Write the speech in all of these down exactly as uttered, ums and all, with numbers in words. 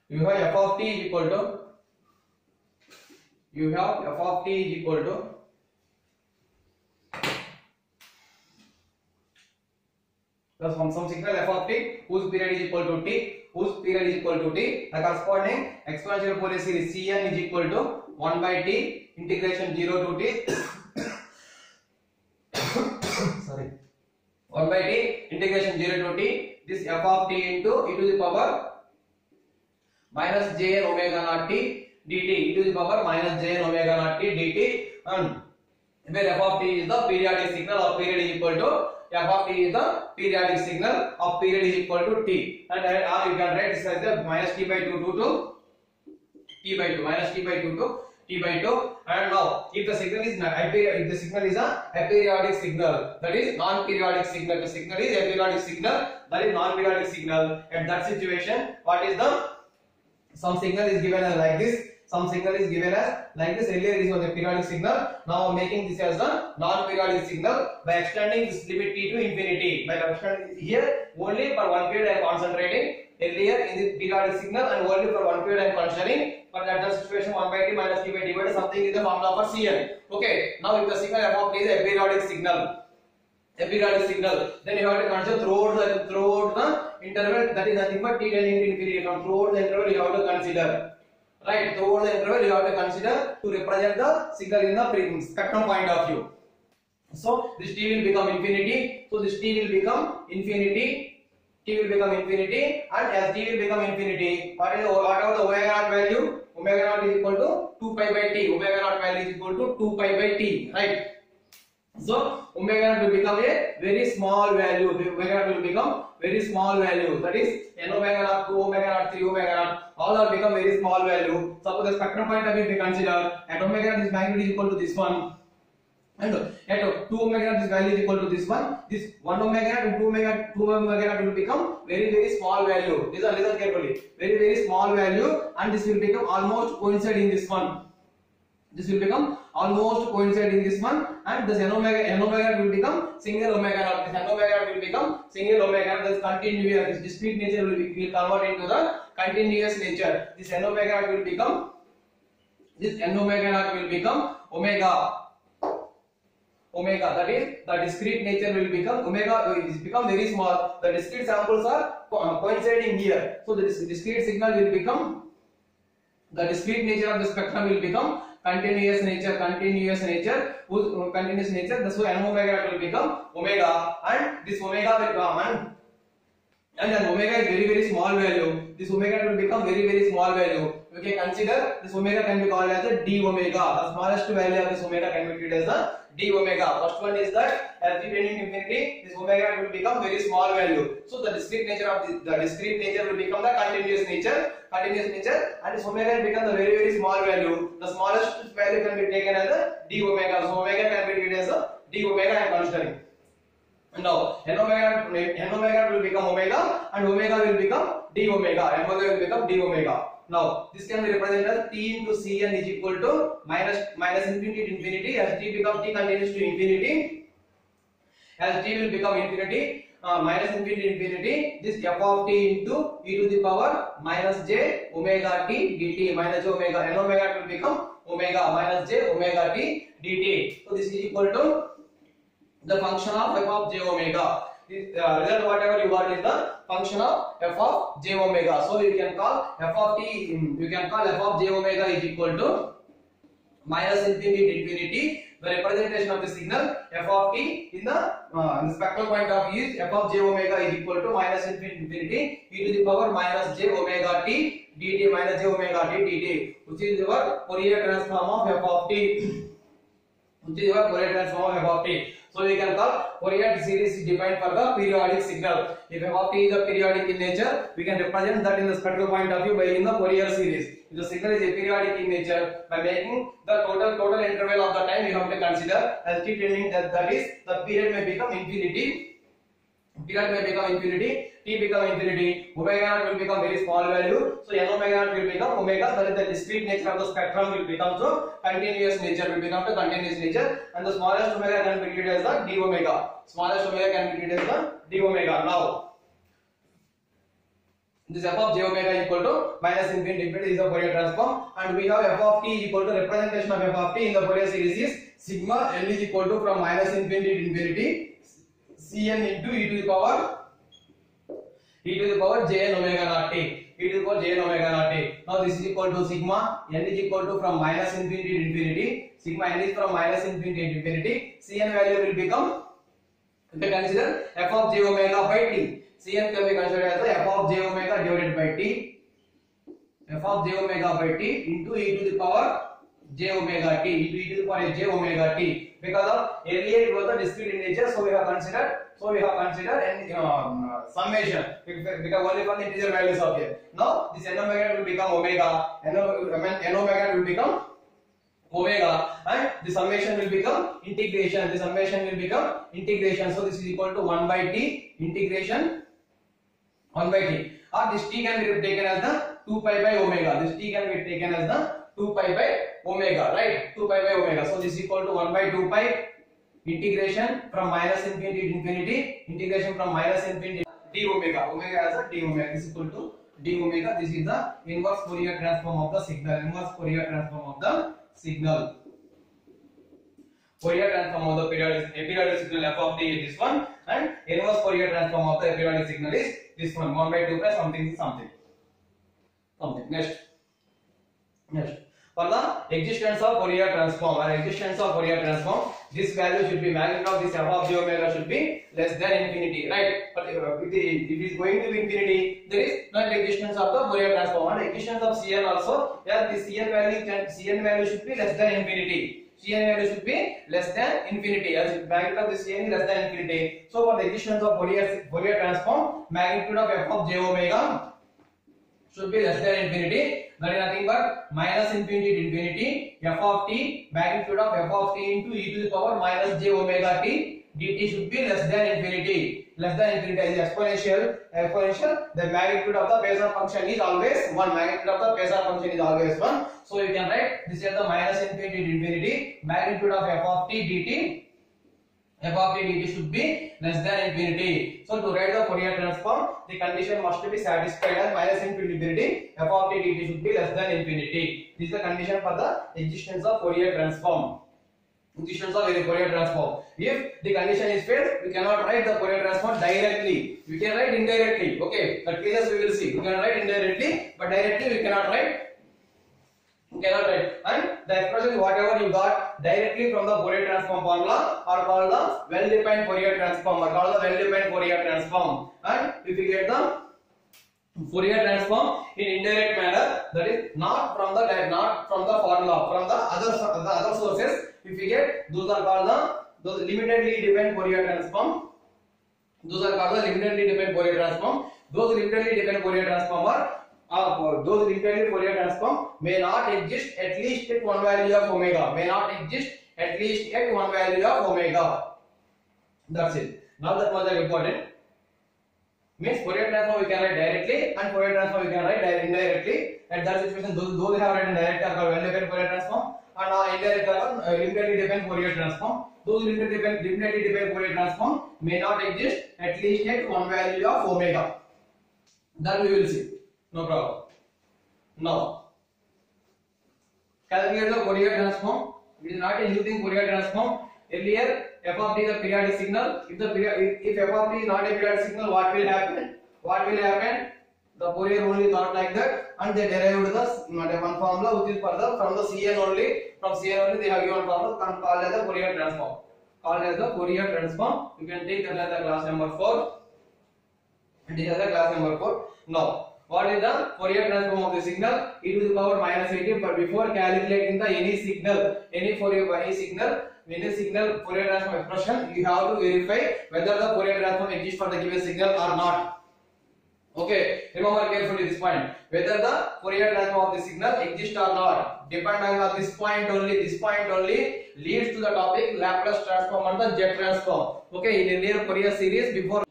you have f of t is equal to you have f of t is equal to the some some signal f of t whose period is equal to t, whose period is equal to t. The corresponding exponential Fourier series Cn is equal to one by t integration zero to t sorry one by t integration zero to t. This f of t into e to the power minus j n omega naught t dt, e to the power minus j n omega naught t dt, and where f of t is the periodic signal of period is equal to f of t is the periodic signal of period is equal to t, and uh, you can write this as the minus t by two to t by two minus t by two to t by two. And now if the signal is not aperiodic, if the signal is a aperiodic signal, that is non-periodic signal, the signal is aperiodic signal, that is non-periodic signal, at that situation what is the some signal is given as like this, some signal is given as like this. Earlier this was a periodic signal, now making this as a non-periodic signal by extending this limit t to infinity. By extending here only for one period I am concentrating. Earlier in the periodic signal and only for one period I am considering. But at that situation one by t minus t by t by something is the formula for Cn. Okay, now if the signal f of t is a periodic signal, a periodic signal, then you have to consider throughout the throughout the interval, that is nothing but t tending to infinity. From throughout the interval you have to consider, right? Throughout the interval you have to consider to represent the signal in the spectrum point of view. So this t will become infinity. So this t will become infinity. T will become infinity, and as t will become infinity, what is whatever the omega naught value, omega naught is equal to two pi by t. Omega naught value is equal to two pi by t, right? So omega naught will become a very small value. Omega naught will become very small value. That is n omega naught, two omega naught, three omega naught. All are become very small value. Suppose the spectrum point of view we consider at omega naught this magnitude is equal to this one, and at two omega naught this value is equal to this one. This one omega naught and two omega two omega naught will become very very small value. Listen, listen carefully. Very very small value, and this will become almost coincide in this one. This will become almost coincide in this one, and this n omega n omega will become single omega naught. This n omega will become single omega. This continuous, this discrete nature will, be, will convert into the continuous nature. This n omega will become this n omega naught will become omega. Omega, that is the discrete nature will become omega. It is become very small. The discrete samples are coinciding here, so the discrete signal will become, the discrete nature of the spectrum will become continuous nature, continuous nature, whose uh, continuous nature. So n omega will become omega, and this omega will come, and and then omega is very very small value. This omega will become very very small value. We can consider this omega can be called as a d omega. The smallest value of this omega can be treated as a d omega. First one is that as we tending to infinity, this omega will become very small value. So the discrete nature of the, the discrete nature will become the continuous nature, continuous nature, and this omega will become the very very small value. The smallest value can be taken as a d omega. So omega can be treated as a d omega I am considering. And now n omega, n omega will become omega, and omega will become d omega. N omega will become d omega. Now this can be represented as t into Cn is equal to minus minus infinity to infinity. As t becomes t continues to infinity, as t will become infinity, uh, minus infinity to infinity, this f of t into e to the power minus j omega t dt, minus j omega, n omega will become omega minus j omega t dt. So this is equal to the function of f of j omega. This uh, result whatever you got is the function of f of j omega. So you can call f of t, you can call f of j omega is equal to minus infinity to infinity. The representation of the signal f of t in the, uh, in the spectral point of view is f of j omega is equal to minus infinity to infinity e to the power minus j omega t dt, minus j omega t dt, which is your Fourier transform of f of t, which is your Fourier transform of f of t. So we can call Fourier series is defined for the periodic signal. If f of t is a periodic in nature, we can represent that in the spectral point of view by in the Fourier series. If the signal is a periodic in nature, by making the total total interval of the time you have to consider as t tending that that is the period may become infinity. Period may become infinity, t become infinity, omega naught will become very small value. So n omega naught will become omega, that is the discrete nature of the spectrum will become so continuous nature will become the continuous nature, and the smallest omega can be treated as the d omega. Smallest omega can be treated as the d omega. Now This f of j omega equal to minus infinity infinity is the Fourier transform, and we have f of t equal to representation of f of t in the Fourier series is sigma l is equal to from minus infinity to infinity cn into e to the power e to the power jn omega naught t e to the power jn omega naught t. Now this is equal to sigma n is equal to from minus infinity to infinity, sigma n is from minus infinity to infinity, cn value will become, if you consider f of j omega by t, cn can be considered as the f of j omega divided by t, f of j omega by t into e to the power j omega t, e to e to the power j omega t. Because of earlier it was the discrete in nature, so we have considered, so we have considered an um, summation because only for the integer values of here. Now this n omega will become omega, n, n omega will become omega, and the summation will become integration. The summation will become integration. So this is equal to one by t integration one by t, or this t can be taken as the two pi by omega. This t can be taken as the two pi by omega, right? two pi by omega. So this is equal to one by two pi integration from minus infinity to infinity, integration from minus infinity d omega, omega as a d omega is equal to d omega. This is the inverse Fourier transform of the signal, inverse Fourier transform of the signal. Fourier transform of the periodic, periodic signal f of t is this one, and inverse Fourier transform of the periodic signal is this one, one by two pi something something something. Next, next for the existence of Fourier transform or existence of Fourier transform, this value should be magnitude of this f of j omega should be less than infinity, right? But if it is going to be infinity, there is no existence of the Fourier transform, and existence of cn also. Yeah, the cn value can, cn value should be less than infinity. Cn value should be less than infinity, as magnitude of the cn is less than infinity. So for the existence of Fourier Fourier transform, magnitude of f of j omega should be less than infinity. That is nothing but minus infinity to infinity f of t, magnitude of f of t into e to the power minus j omega t dt should be less than infinity. Less than infinity is exponential. Exponential. The magnitude of the Phasor function is always one. Magnitude of the Phasor function is always one. So you can write this is the minus infinity to infinity. Magnitude of f of t dt, f of t dt should be less than infinity. So to write the Fourier transform, the condition must be satisfied as minus infinity to infinity. F of t dt should be less than infinity. This is the condition for the existence of Fourier transform. Existence of the Fourier transform. If the condition is failed, we cannot write the Fourier transform directly. We can write indirectly. Okay, that cases we will see. We can write indirectly, but directly we cannot write. We cannot write. And the expression whatever you got directly from the Fourier transform formula are called the well-defined Fourier transform. Are called the well-defined Fourier transform. And if you get the Fourier transform in indirect manner, that is not from the not from the formula, from the other the other sources. If you get, those are called the those limitedly dependent Fourier transform. Those are called the limitedly dependent Fourier transform. Those limitedly dependent Fourier transform are uh, those limitedly Fourier transform may not exist at least at one value of omega. May not exist at least at one value of omega. That's it. Now that was important. Means Fourier transform we can write directly, and Fourier transform we can write indirectly. At that situation, those those we have written directly are called well-defined Fourier transform, and uh, indirect are called uh, limitedly dependent Fourier transform. Those limitedly dependent limitedly dependent Fourier transform may not exist at least at one value of omega. That we will see. No problem. Now, calculate the Fourier transform. It is not a new thing. Fourier transform. Earlier, f of t is a periodic signal. If the period, if, if f of t is not a periodic signal, what will happen? What will happen? The Fourier only thought like that, and they derived the one formula which is for the from the Cn only. From Cn only they have given formula called as the Fourier transform. Called as the Fourier transform. You can take that as the class number four. This is the class number four. Now, what is the Fourier transform of the signal? E to the power minus eighteen. But before calculating the any signal, any Fourier any signal. In a signal Fourier transform expression, you have to verify whether the Fourier transform exists for the given signal or not. Okay, remember carefully this point. Whether the Fourier transform of the signal exists or not, depending on this point only. This point only leads to the topic Laplace transform and the jet transform. Okay, in earlier Fourier series before.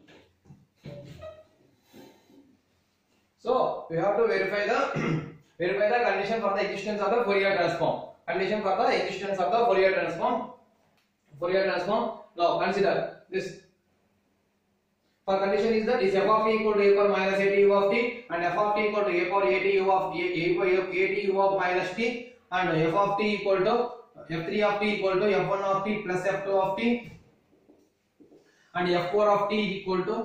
So we have to verify the verify the condition for the existence of the Fourier transform. Condition for the existence of the Fourier transform. Fourier transform. Now consider this. For condition is that is f of t equal to a power minus at u of t and f of t equal to a power at u of a, a power at u of minus t and f of t equal to f three of t equal to f one of t plus f two of t and f four of t is equal to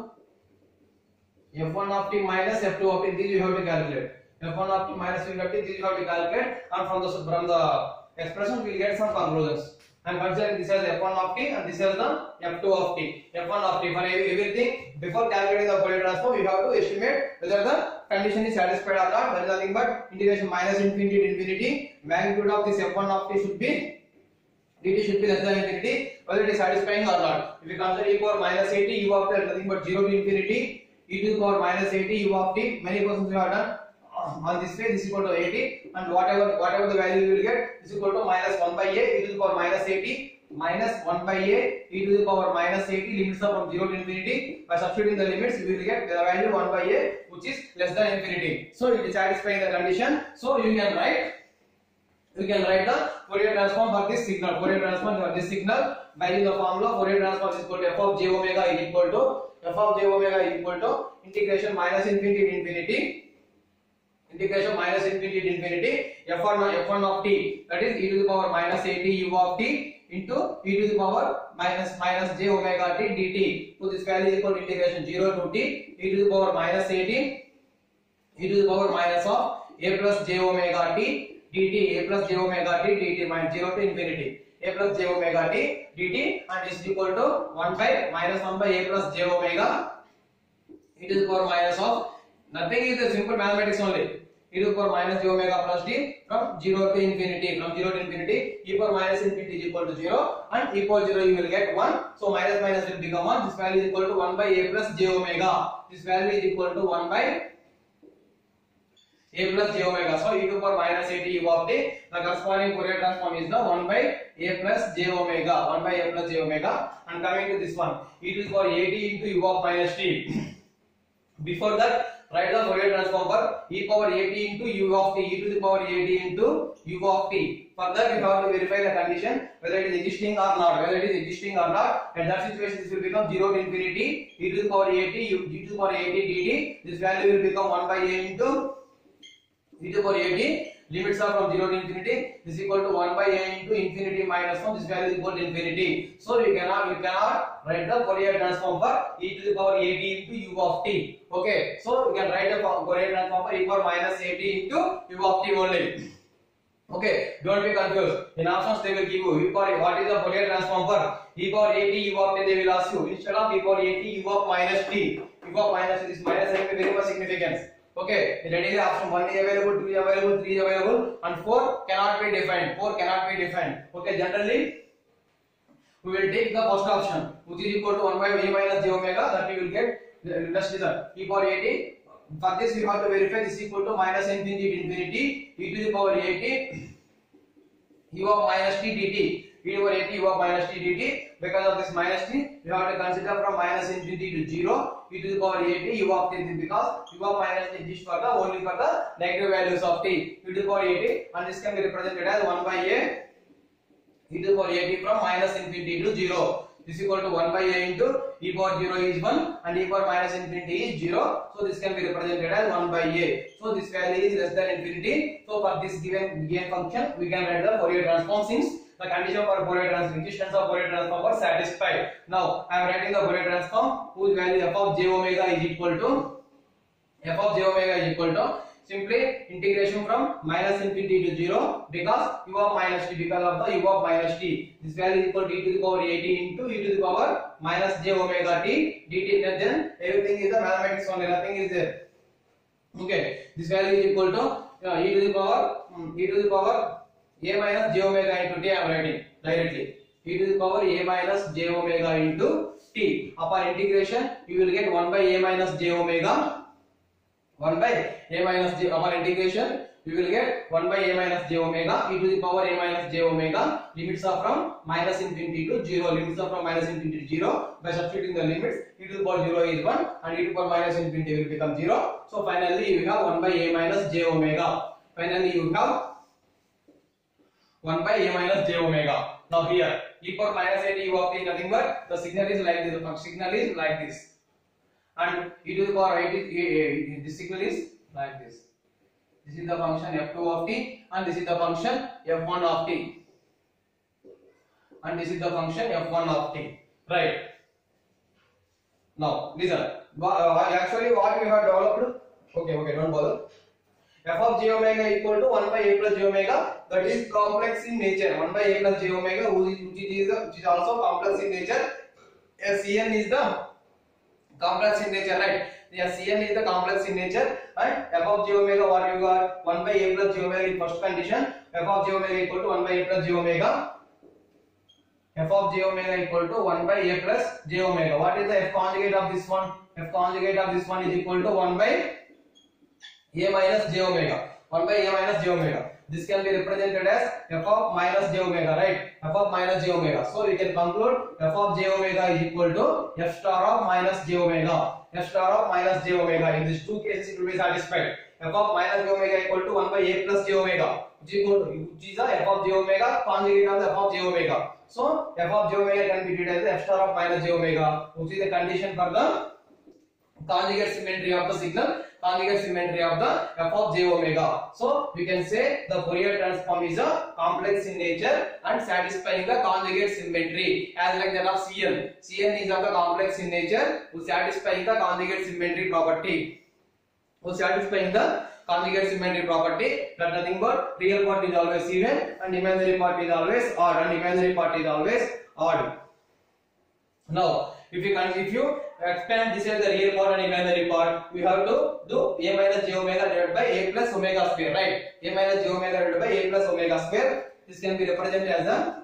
f one of t minus f two of t. This you have to calculate. f one of t minus f two of t, this you have to calculate, and from the from the expression we will get some conclusions. And consider this as f one of t and this as the f two of t. f one of t for everything before calculating the Fourier transform, you have to estimate whether the condition is satisfied or not. There is nothing but integration minus infinity to infinity. Magnitude of this f one of t should be dt should be less than infinity, whether it is satisfying or not. If you consider e power minus eighty u of t is nothing but zero to infinity, e to the power minus eighty u of t. Many questions we have done on this way. This is equal to eighty, and whatever whatever the value you will get is equal to minus one by a e to the power minus eighty minus one by a e to the power minus eighty. Limits are from zero to infinity. By substituting the limits, you will get the value one by a, which is less than infinity. So it is satisfying the condition. So you can write you can write the Fourier transform for this signal. Fourier transform for this signal by using the formula Fourier transform is equal to f of j omega is equal to f of j omega is equal to integration minus infinity to infinity. Integration minus infinity to infinity f one f one of t, that is e to the power minus eighty u of t into e to the power minus minus j omega t dt. So this value is equal to integration zero to t e to the power minus eighty e to the power minus of a plus j omega t dt, a plus j omega t dt minus zero to infinity a plus j omega t dt, and is equal to one by minus one by a plus j omega e to the power minus of, nothing is the simple mathematics only, e to the power minus j omega plus t from zero to infinity. From zero to infinity, e power minus infinity is equal to zero, and e power zero you will get one. So minus minus will become one. This value is equal to one by a plus j omega. This value is equal to one by a plus j omega. So e to the power minus eighty u of t, the corresponding Fourier transform is the one by a plus j omega. one by a plus j omega. And coming to this one, e to the power eighty into u of minus t. Before that, write the Fourier transform for e power eighty into u of t, e to the power eighty into u of t. For that, you have to verify the condition whether it is existing or not. Whether it is existing or not, at that situation this will become zero to infinity e to the power eighty u e to the power eighty dt. This value will become one by a into e to the power eighty. Limits are from zero to infinity. This is equal to one by a into infinity minus one. This value is equal to infinity. So you cannot you cannot write the Fourier transform for e to the power eighty into u of t. Okay, so you can write the Fourier transform for e power minus eighty into u of t only. Okay, don't be confused. In options they will give you e power, what is the Fourier transform for e power eighty u of t. They will ask you instead of e power eighty u of minus t. U of minus this minus having very much significance. Okay, readily option one is available, two is available, three is available, and four cannot be defined. four cannot be defined. Okay, generally we will take the first option, which is equal to one by a minus j omega, that we will get. Let's do that. E power eighty. For this, we have to verify this is equal to minus infinity to infinity e to the power eighty u of minus t dt. E to the power eighty u of minus t dt. Because of this minus t, we have to consider from minus infinity to zero. E to the power eighty u of t, because u of minus t exists for the only for the negative values of t. E to the power eighty, and this can be represented as one by a e to the power eighty from minus infinity to zero. This is equal to one by a into e power zero is one and e power minus infinity is zero. So this can be represented as one by a. So this value is less than infinity. So for this given given function, we can write the Fourier transform since the condition for Fourier transform, existence of Fourier transform was satisfied. Now I am writing the Fourier transform whose value f of j omega is equal to f of j omega is equal to simply integration from minus infinity to zero, because u of minus t, because of the u of minus t. This value is equal to e to the power eighty into e to the power minus j omega t dt. Then everything is the mathematics only, nothing is there. Okay, this value is equal to uh, e to the power um, e to the power a minus j omega into t. I am writing directly e to the power a minus j omega into t. Upon integration, you will get one by a minus j omega. one by a minus j, upon integration we will get one by a minus j omega e to the power a minus j omega. Limits are from minus infinity to zero. Limits are from minus infinity to zero. By substituting the limits, e to the power zero is one and e to the power minus infinity will become zero. So finally you have one by a minus j omega. Finally you have one by a minus j omega. Now here e power minus eighty u of t is nothing but the signal is like this. The signal is like this. and e to the power eight is, uh, this signal is like this. This is the function f two of t, and this is the function f one of t, and this is the function f one of t, right? Now listen, actually what we have developed, okay, okay, don't bother. F of j omega equal to one by a plus j omega, that is complex in nature. one by a plus j omega, which is, which is also complex in nature. A Cn is the complex in nature, right? Yeah, Cn is the complex in nature, and f of j omega, what you got? one by a plus j omega in first condition. F of j omega equal to one by a plus j omega. F of j omega equal to one by a plus j omega. What is the f conjugate of this one? F conjugate of this one is equal to one by a minus j omega. one by a minus j omega. This can be represented as f of minus j omega, right? F of minus j omega. So we can conclude f of j omega is equal to f star of minus j omega. F star of minus j omega. In these two cases, it will be satisfied. F of minus j omega equal to one by a plus j omega, which is equal to, which is the f of j omega conjugate of the f of j omega. So f of j omega can be treated as f star of minus j omega, which is the condition for the conjugate symmetry of the signal, conjugate symmetry of the f of j omega. So we can say the Fourier transform is a complex in nature and satisfying the conjugate symmetry, as like that of Cn. Cn is of the complex in nature, who satisfying the conjugate symmetry property. Who satisfying the conjugate symmetry property, that nothing but real part is always even and imaginary part is always odd, and imaginary part is always odd. Now, if you can, if you expand this as the real part and imaginary part, we have to do a minus j omega divided by a plus omega square, right? A minus j omega divided by a plus omega square. This can be represented as a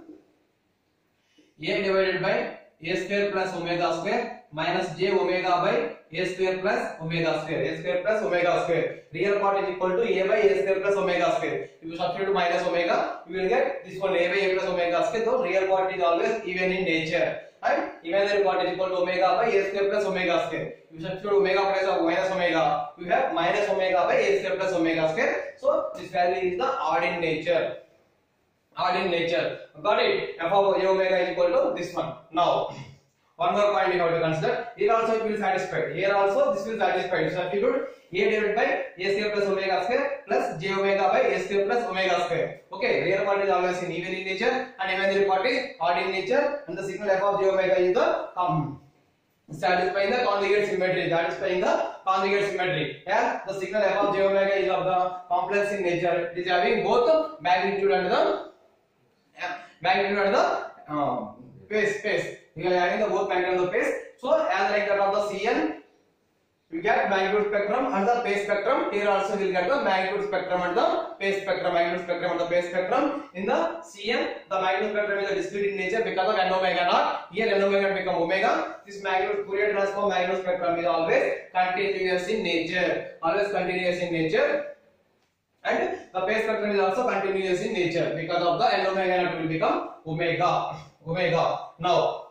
a divided by a square plus omega square minus j omega by a square plus omega square. A square plus omega square. Real part is equal to a by a square plus omega square. If you substitute minus omega, you will get this one a by a plus omega square. So real part is always even in nature, and imaginary part is equal to omega by a square plus omega square. If you substitute omega place of minus omega, you have minus omega by a square plus omega square. So this value is the odd in nature. Odd in nature. Got it? F of j omega is equal to this one. Now, one more point we have to consider. Here also it will satisfy. Here also this will satisfy. Substitute a divided by a square plus omega square plus j omega by a square plus omega square. Okay, real part is always in even in nature, and imaginary part is odd in nature, and the signal f of j omega is the um, satisfying the conjugate symmetry. Satisfying the conjugate symmetry. Yeah, the signal f of j omega is of the complex in nature. It is having both magnitude and the yeah, magnitude and the um, phase phase. We are having the both magnitude and the phase. So as like that of the Cn, we get magnitude spectrum and the phase spectrum. Here also we will get the magnitude spectrum and the phase spectrum. Magnitude spectrum and the phase spectrum. In the Cn, the magnitude spectrum is a discrete in nature because of n omega naught. Here n omega become omega. This magnitude Fourier transform magnitude spectrum is always continuous in nature. Always continuous in nature. And the phase spectrum is also continuous in nature because of the n omega naught will become omega. Omega. Now,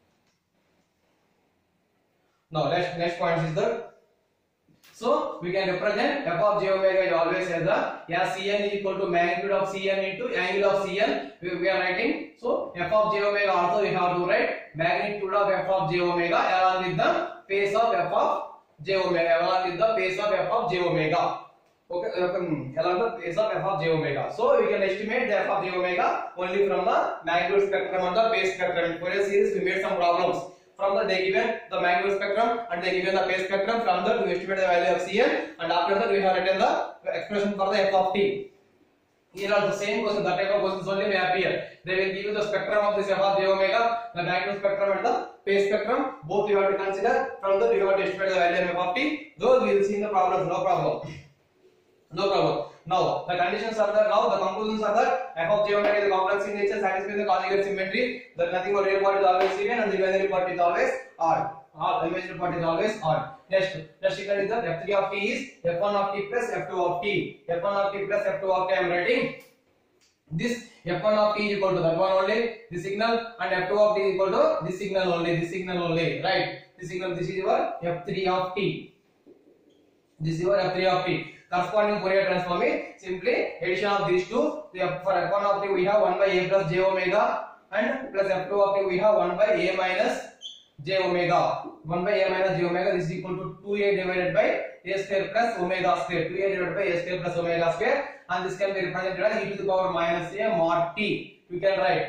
now next next point is the, so we can represent f of j omega is always as the, yeah, Cn is equal to magnitude of Cn into angle of Cn. We, we are writing, so f of j omega also we have to write magnitude of f of j omega along with the phase of f of j omega, along with the phase of f of j omega. Okay, um, along the phase of f of j omega. So we can estimate the f of j omega only from the magnitude spectrum and the phase spectrum. In Fourier series, we made some problems. From the they given the magnitude spectrum and they given the phase spectrum. From that we estimate the value of Cn, and after that we have written the expression for the f of t. Here are the same question. That type of questions only may appear. They will give you the spectrum of this f of j omega, the magnitude spectrum and the phase spectrum. Both you have to consider. From that you have to estimate the value of f of t. Those we will see in the problems. No problem. No problem. Now the conditions are there. Now the conclusions are that f of j omega is a complex in nature, satisfying the conjugate symmetry. That nothing but real part is always even and the imaginary part is always odd. All imaginary part is always odd. Next, next signal is that f three of t is f one of t plus f two of t. f one of t plus f two of t. I am writing this f one of t is equal to that one only, this signal, and f two of t is equal to this signal only, this signal only. Right? This signal. This is your f three of t. This is your f three of t. Corresponding Fourier transform is simply addition of these two. For f one of t we have one by a plus j omega, and plus f two of t we have one by a minus j omega. one by a minus j omega, this is equal to two a divided by a square plus omega square. two a divided by a square plus omega square, and this can be represented as e to the power minus a mod t. We can write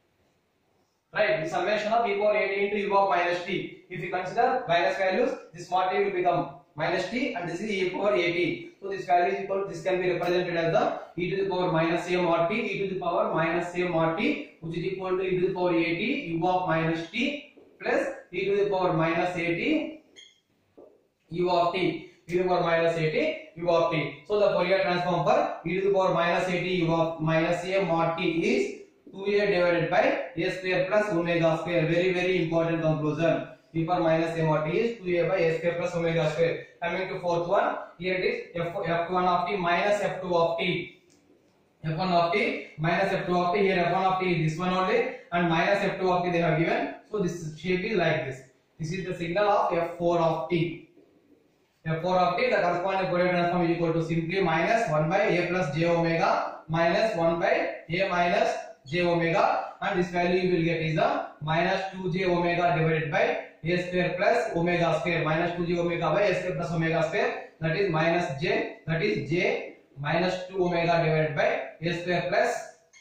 right the summation of e power a t into u of minus t. If you consider minus values, this mod t will become minus t, and this is e power a t. So this value is equal to, this can be represented as the e to the power minus a mod t, e to the power minus a mod t, which is equal to e to the power a t u of minus t plus e to the power minus a t u of t, e to the power minus a t u of t. So the Fourier transform for e to the power minus a t u of minus a mod t is two a divided by a square plus omega square. Very very important conclusion. E power minus a mod t is two a by a square plus omega square. Coming to fourth one, here it is f f one of t minus f two of t. f one of t minus f two of t. Here f one of t is this one only, and minus f two of t they have given. So this shape is like this. This is the signal of f four of t. f four of t, the corresponding Fourier transform is equal to simply minus one by a plus j omega minus one by a minus j omega, and this value you will get is the minus two j omega divided by a square plus omega square. Minus two j omega by a square plus omega square, that is minus j, that is j minus two omega divided by a square plus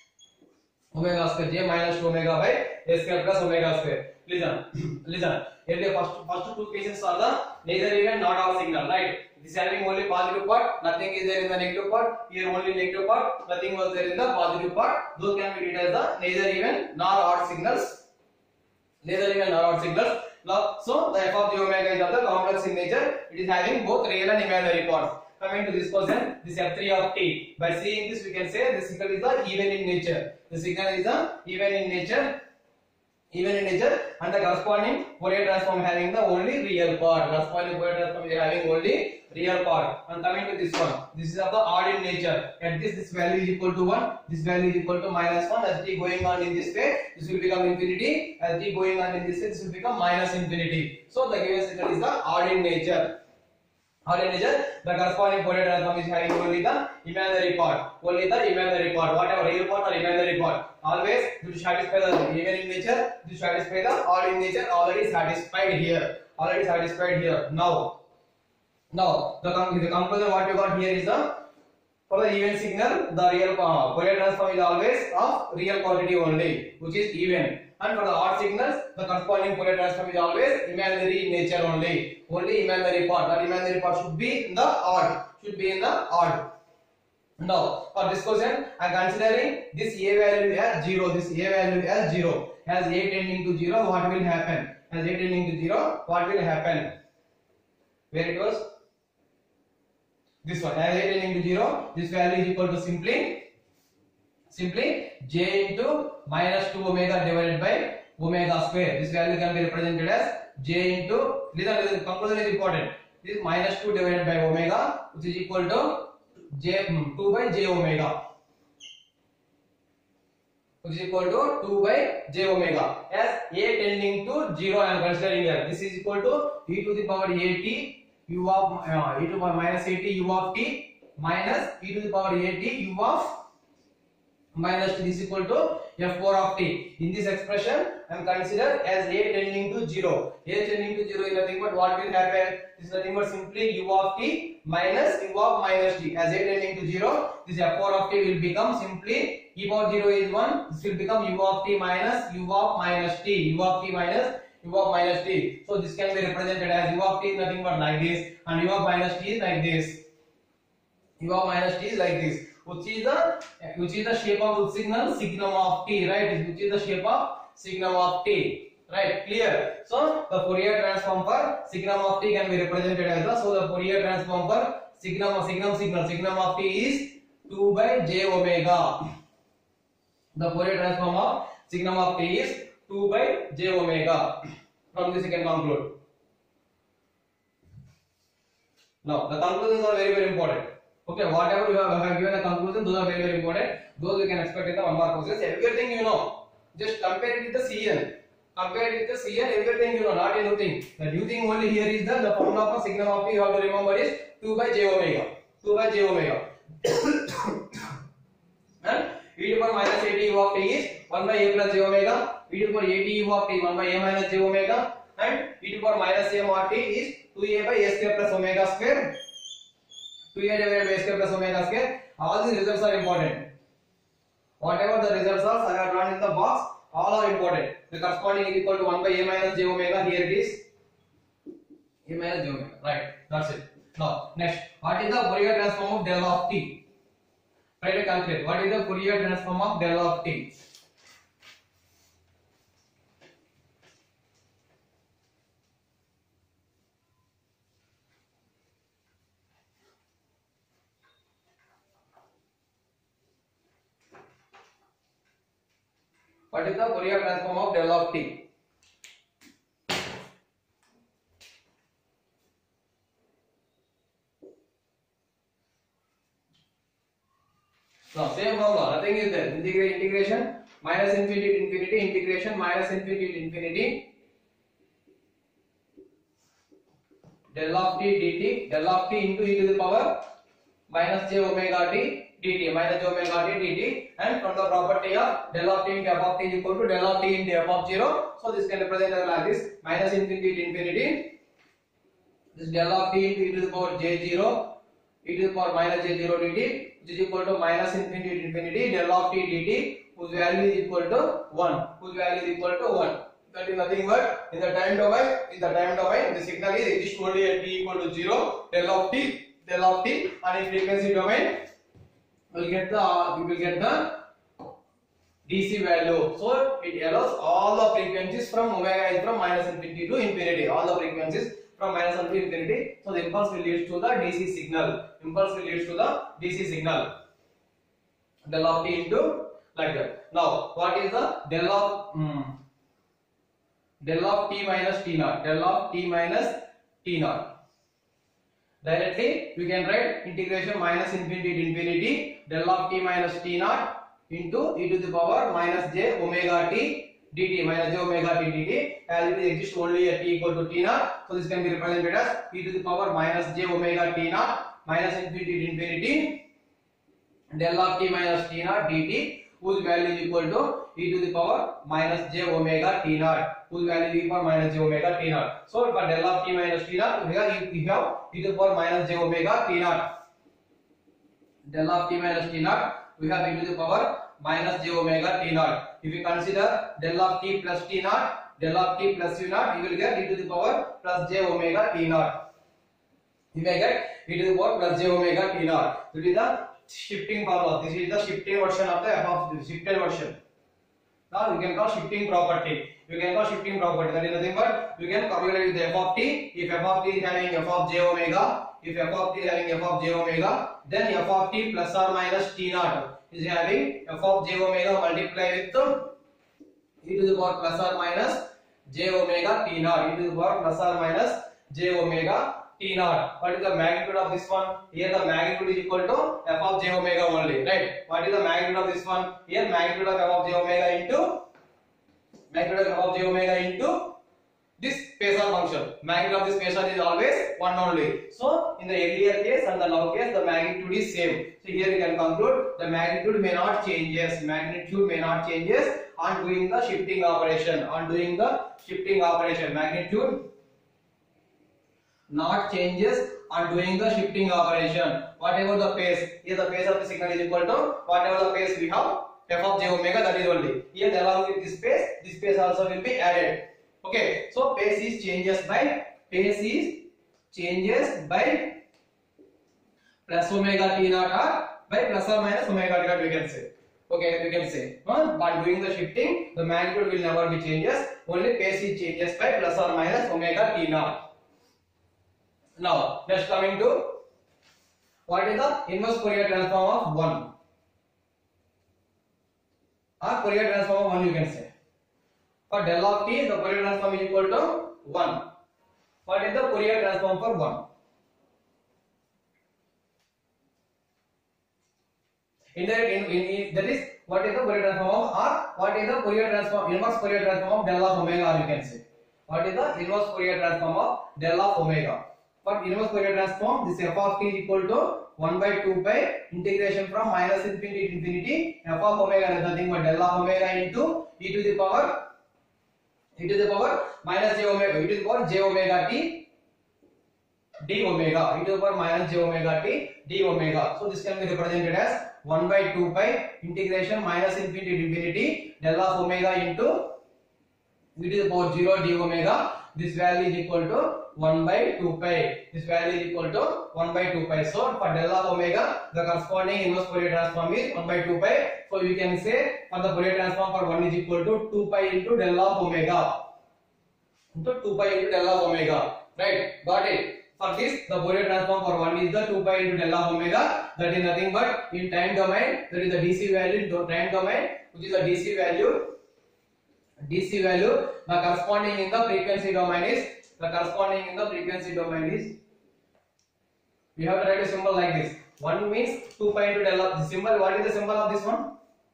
omega square. J minus two omega by a square plus omega square. Listen, listen. Here first first two cases are the neither even not all signal, right? This having only positive part, nothing is there in the negative part. Here only negative part, nothing was there in the positive part. Those can be treated as the neither even nor odd signals. Neither even nor odd signals. Now, so the f of j omega is of the complex in nature. It is having both real and imaginary parts. Coming to this question, this f three of t. By seeing this, we can say the signal is the even in nature. The signal is the even in nature. Even in nature, and the corresponding Fourier transform having the only real part. Corresponding Fourier transform is having only real part. And coming to this one, this is of the odd in nature. At this, this value is equal to one. This value is equal to minus one. As t going on in this way, this will become infinity. As t going on in this way, this will become minus infinity. So the given signal is the odd in nature. Odd in nature, the corresponding Fourier transform is having only the imaginary part. Only the imaginary part. Whatever real part or imaginary part. Always to satisfy the even in nature, to satisfy the odd in nature, already satisfied here. Already satisfied here. Now, now the, the conclusion what you got here is the for the even signal, the real uh, Fourier transform is always of real quantity only, which is even. And for the odd signals, the corresponding Fourier transform is always imaginary in nature only. Only imaginary part. That imaginary part should be in the odd. Should be in the odd. Now, for this question, I am considering this a value as zero. This a value as zero. As a tending to zero, what will happen? As a tending to zero, what will happen? Where it was? This one. As a tending to zero, this value is equal to simply, simply j into minus two omega divided by omega square. This value can be represented as j into. Listen, listen. Conclusion is important. This is minus two divided by omega, which is equal to j two by j omega, which is equal to two by j omega. As a tending to zero, I am considering here. This is equal to e to the power a t u of uh, e to the power minus a t u of t minus e to the power a t u of minus t. This is equal to f four of t. In this expression, I am considered as a tending to zero. A tending to zero is nothing but what will happen? This is nothing but simply u of t minus u of minus t. As a tending to zero, this f four of t will become simply e power zero is one. This will become u of t minus u of minus t. U of t minus u of minus t. So this can be represented as u of t is nothing but like this, and u of minus t is like this. U of minus t is like this. Which is the which is the shape of the signal signum of t, right? Which is the shape of signum of t, right? Clear? So the Fourier transform for signum of t can be represented as the, so the Fourier transform for signum of signum signal signum of t is two by j omega. The Fourier transform of signum of t is two by j omega. From this you can conclude. Now the conclusions are very very important. Okay, whatever you have, have given the conclusion, those are very very important. Those you can expect in the one mark questions. Everything you know, just compare it with the C N. Compare it with the C N. Everything you know, not a new thing. The new thing only here is the the formula for signum of t. You have to remember is two by j omega. two by j omega. And e to the power minus a t u of t is one by a plus j omega. E to the power a t u of t one by a minus j omega. and e to the power minus a mod t is two a by a square plus omega square. two a divided by a square plus omega square. All these results are important. Whatever the results are, I have drawn in the box. All are important. The corresponding is equal to one by a minus j omega. Here it is. A minus j omega. Right. That's it. Now, next, what is the Fourier transform of del of t? Try to calculate. What is the Fourier transform of del of t? What is the Fourier transform of del of t? Now, same formula, nothing is there. Integra integration minus infinity to infinity, integration minus infinity to infinity, del of t dt, del of t into e to the power minus j omega t dt, minus j omega t dt, and from the property of del of t into f of t is equal to del of t into f of zero. So this can represent as like this, minus infinity to infinity, this del of t into e to the power j zero, e to the power minus j zero dt, which is equal to minus infinity to infinity, del of t dt, whose value is equal to one, whose value is equal to one. That is nothing but in the time domain, in the time domain, the signal is exists only at t equal to zero, del of t, del of t, and in frequency domain, we will get the we will get the D C value. So it allows all the frequencies from omega is from minus infinity to infinity. All the frequencies from minus one to infinity. So the impulse will lead to the D C signal. Impulse will lead to the D C signal. Del of t into like that. Now what is the del of um, del of t minus t naught? Del of t minus t naught. Directly we can write integration minus infinity to infinity, del of t minus t naught into e to the power minus j omega t dt, minus j omega t dt, as it exists only at t equal to t naught. So this can be represented as e to the power minus j omega t naught minus infinity to infinity, del of t minus t naught dt, whose value is equal to e to the power minus j omega t naught, whose value is equal to minus j omega t naught. So for del of t minus t naught, we have we have e to the power minus j omega t naught. Del of t minus t naught, we have e to the power minus j omega t naught. If you consider del of t plus t naught, del of t plus u naught, you will get e to the power plus j omega t naught. You may get e to the power plus j omega t naught. This is the shifting formula. This is the shifting version of the f of the shifted version. Now you can call shifting property. You can call shifting property. That is nothing but you can calculate with the f of t. If f of t is having f of j omega, if f of t is having f of j omega, then f of t plus or minus t naught is having f of j omega multiply with e to the power plus or minus j omega t naught, e to the power plus or minus j omega t naught. What is the magnitude of this one? Here the magnitude is equal to f of j omega only, right? What is the magnitude of this one? Here magnitude of f of j omega into magnitude of f of j omega into this phasor function. Magnitude of this phasor is always one only. So in the earlier case and the now case, the magnitude is same. So here we can conclude the magnitude may not changes. Magnitude may not changes on doing the shifting operation. On doing the shifting operation, magnitude not changes on doing the shifting operation. Whatever the phase, here the phase of the signal is equal to whatever the phase we have f of j omega, that is only. Here along with this phase, this phase also will be added. Okay, so phase is changes by phase is changes by plus omega t naught or by plus or minus omega t naught, we can say. Okay, we can say. Huh? By doing the shifting, the magnitude will never be changes. Only phase is changes by plus or minus omega t naught. Now, next coming to what is the inverse Fourier transform of one? Or Fourier transform of one, you can say. For del of t, the Fourier transform is equal to one. What is the Fourier transform for one? Indirect, in, in, in, that is, what is the Fourier transform of, or what is the Fourier transform, inverse Fourier transform of del of omega, or you can say. What is the inverse Fourier transform of del of omega? For inverse Fourier transform, this f of t is equal to one by two pi integration from minus infinity to infinity. F of omega is nothing but del of omega into e to the power e to the power minus j omega, e to the power j omega t d omega, e to the power minus j omega t d omega. So this can be represented as one by two pi integration minus infinity to infinity del of omega into e to the power zero d omega. This value is equal to one by two pi. This value is equal to one by two pi. So for del of omega, the corresponding inverse Fourier transform is one by two pi. So we can say for the Fourier transform for one is equal to two pi into del of omega. Into two pi into del of omega. Right? Got it? For this, the Fourier transform for one is the two pi into del of omega. That is nothing but in time domain, that is the D C value in time domain, which is the D C value. D C value, the corresponding in the frequency domain is, the corresponding in the frequency domain is, we have to write a symbol like this. one means two pi into del of, the symbol, what is the symbol of this one?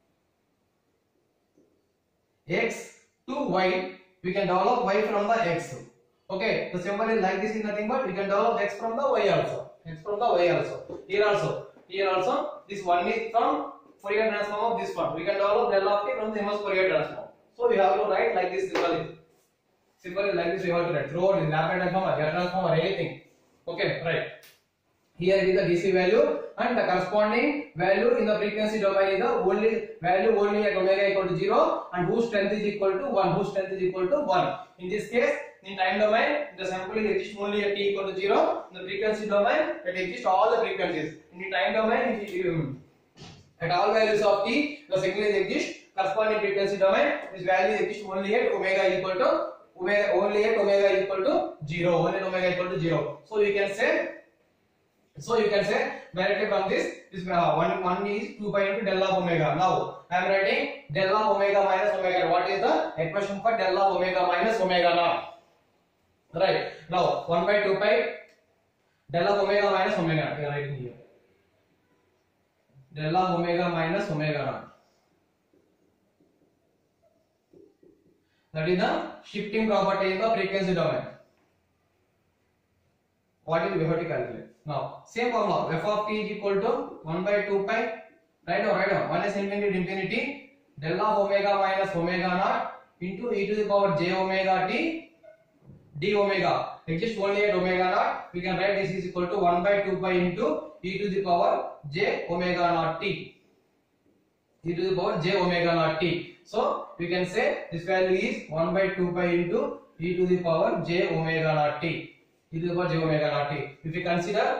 X to y, we can develop y from the x. Okay, the symbol is like this is nothing but we can develop x from the y also. X from the y also. Here also. Here also, this one is from Fourier transform of this one. We can develop del of t from the inverse Fourier transform. So we have to write like this symbol is. Symbol is like this we have to write. Throughout in Laplace transform or Laplace transform or anything. Okay, right. Here is the D C value and the corresponding value in the frequency domain is the only value only at omega equal to zero and whose strength is equal to one. Whose strength is equal to one. In this case, in time domain, the sampling exists only at t equal to zero. In the frequency domain, it exists all the frequencies. In the time domain, it, um, at all values of t, the signal exists. Corresponding frequency domain, this value exists only at omega equal to omega only at omega equal to zero. Only at omega equal to zero. So you can say. So you can say directly from this, this uh, one one is two pi into del of omega. Now I am writing del of omega minus omega. What is the equation for del of omega minus omega naught? Right. Now one by two pi del of omega minus omega. I am writing here. Del of omega minus omega naught. That is the shifting property in the frequency domain. What is we have to calculate? Now, same formula. F of t is equal to one by two pi. Right now, right now. one is infinity to infinity. Del of omega minus omega naught into e to the power j omega t d omega. Exists only at omega naught. We can write this is equal to one by two pi into e to the power j omega naught t. E to the power j omega naught t. So, we can say this value is one by two pi into e to the power j omega naught t. E to the power j omega naught t. If you consider,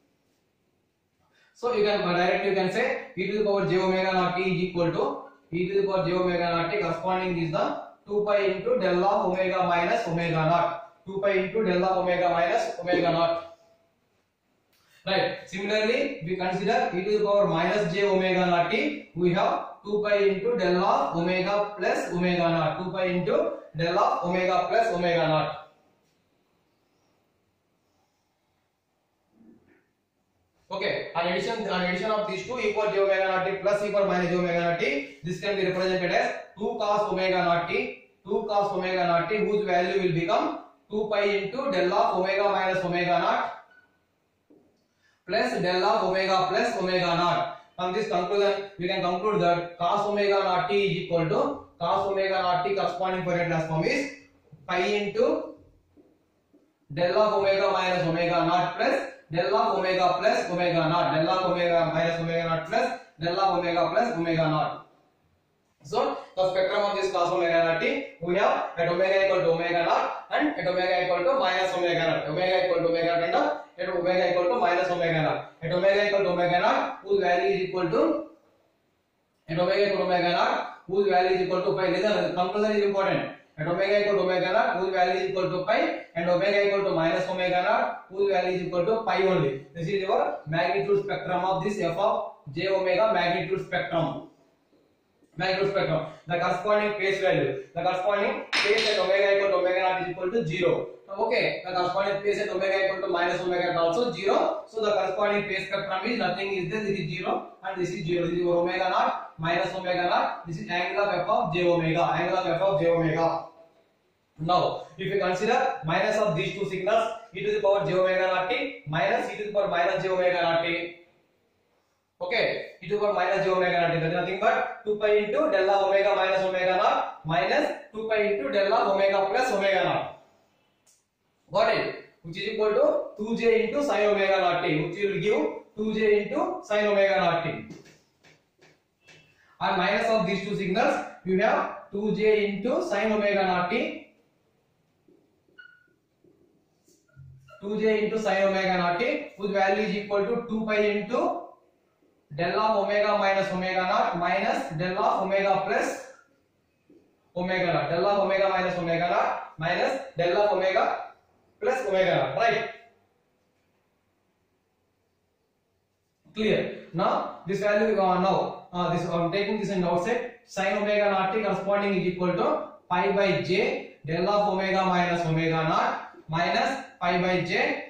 so you can directly you can say e to the power j omega naught t is equal to e to the power j omega naught t corresponding is the two pi into del of omega minus omega naught. two pi into del of omega minus omega naught. Right. Similarly, we consider e to the power minus j omega naught t. We have two pi into del of omega plus omega naught. two pi into del of omega plus omega naught. Okay, on addition, on addition of these two, e power j omega naught t plus e power minus j omega naught t, this can be represented as two cos omega naught t, two cos omega naught t, whose value will become two pi into del of omega minus omega naught plus del of omega plus omega naught. From this conclusion, we can conclude that cos omega naught t is equal to cos omega naught t corresponding Fourier transform is pi into del of omega minus omega naught plus del of omega plus omega naught, del of omega minus omega naught plus del of omega plus omega naught. So the spectrum of this cos omega naught t, we have at omega equal to omega naught and at omega equal to minus omega naught. Omega equal to omega naught and at omega equal to minus omega naught. At omega equal to omega naught, whose value is equal to at omega equal to omega naught, whose value is equal to pi. Listen, conclusion is important. At omega equal to omega naught, whose value is equal to pi, and omega equal to minus omega naught, whose value is equal to pi only. This is your magnitude spectrum of this f of j omega magnitude spectrum. Magnitude spectrum. The corresponding phase value. The corresponding phase at omega equal to omega naught is equal to zero. Okay. The corresponding phase at omega equal to minus omega naught also zero. So the corresponding phase spectrum is nothing is there. This is zero and this is zero. This is omega naught minus omega naught. This is angle of f of j omega. Angle of f of j omega. Now, if you consider minus of these two signals, e to the power j omega naught t minus e to the power minus j omega naught t. Okay, e to the power minus j omega naught. That is nothing but two pi into del of omega minus omega naught minus two pi into del of omega plus omega naught. Got it? Which is equal to two j into sin omega naught t, which will give two j into sin omega naught t. And minus of these two signals, you have two j into sin omega naught t, two j into sin omega naught t, whose value is equal to two pi into del of omega minus omega naught minus del of omega plus omega naught, del of omega minus omega naught minus del of omega plus omega naught, right? Clear? Now this value uh, now uh, this I am taking this in outside. Sin omega naught t corresponding is equal to pi by j del of omega minus omega naught minus pi by j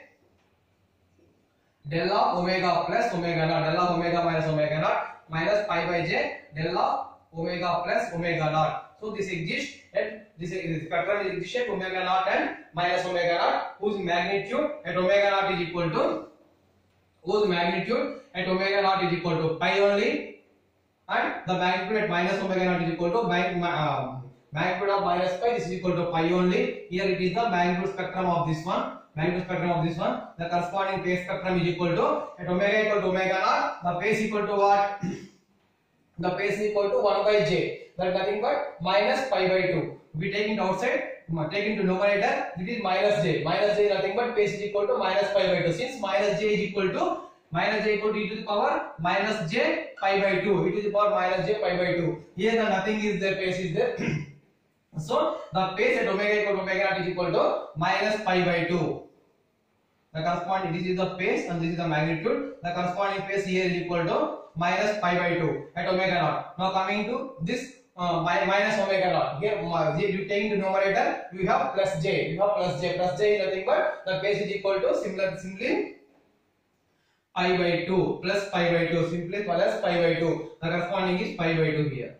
del of omega plus omega naught, del of omega minus omega naught minus pi by j del of omega plus omega naught. So this exists at this, this spectrum exists at omega naught and minus omega naught, whose magnitude at omega naught is equal to whose magnitude at omega naught is equal to pi only, and the magnitude at minus omega naught is equal to uh, magnitude of minus pi. This is equal to pi only. Here it is the magnitude spectrum of this one. Magnitude spectrum of this one. The corresponding phase spectrum is equal to at omega equal to omega naught. The phase equal to what? The phase is equal to one by j. That is nothing but minus pi by two. We take it outside. Take into numerator. This is minus j. Minus j is nothing but phase is equal to minus pi by two. Since minus j is equal to minus j equal to e to the power minus j pi by two. E to the power minus j pi by two. Here the nothing is there. Phase is there. So the phase at omega equal to omega naught is equal to minus pi by two. The corresponding, this is the phase and this is the magnitude. The corresponding phase here is equal to minus pi by two at omega naught. Now coming to this uh, minus omega naught. Here you take into numerator, you have plus j. You have plus j. Plus j is nothing but the phase is equal to similar simply pi by two plus pi by two. Simply plus pi by two. The corresponding is pi by two here.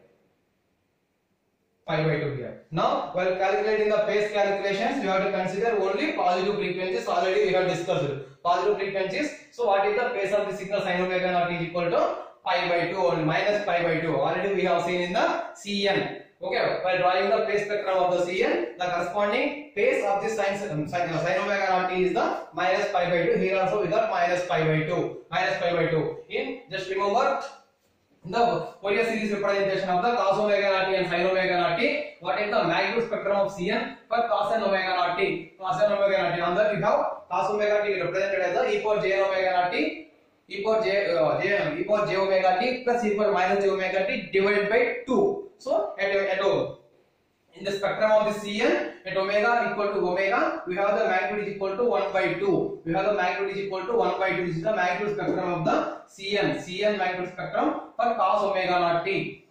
Pi by two here. Now, while calculating the phase calculations, you have to consider only positive frequencies. Already we have discussed positive frequencies. So, what is the phase of the signal sin omega naught is equal to pi by two only, minus pi by two. Already we have seen in the C N. Okay, while drawing the phase spectrum of the C N, the corresponding phase of the sin, sin, sin omega naught is the minus pi by two. Here also we got minus pi by two. Minus pi by two. In just remember the Fourier series representation of the cos omega naught t and sin omega naught t. What is the magnitude spectrum of C N for cos n omega naught t? Cos n omega naught t. On that we have cos omega t represented as the e power j omega naught t, e power j, uh, j e power j omega t plus e power minus j omega t divided by two. So at at in the spectrum of the C N at omega equal to omega, we have the magnitude is equal to one by two. We have the magnitude is equal to one by two. This is the magnitude spectrum of the C N. C N magnitude spectrum for cos omega naught t.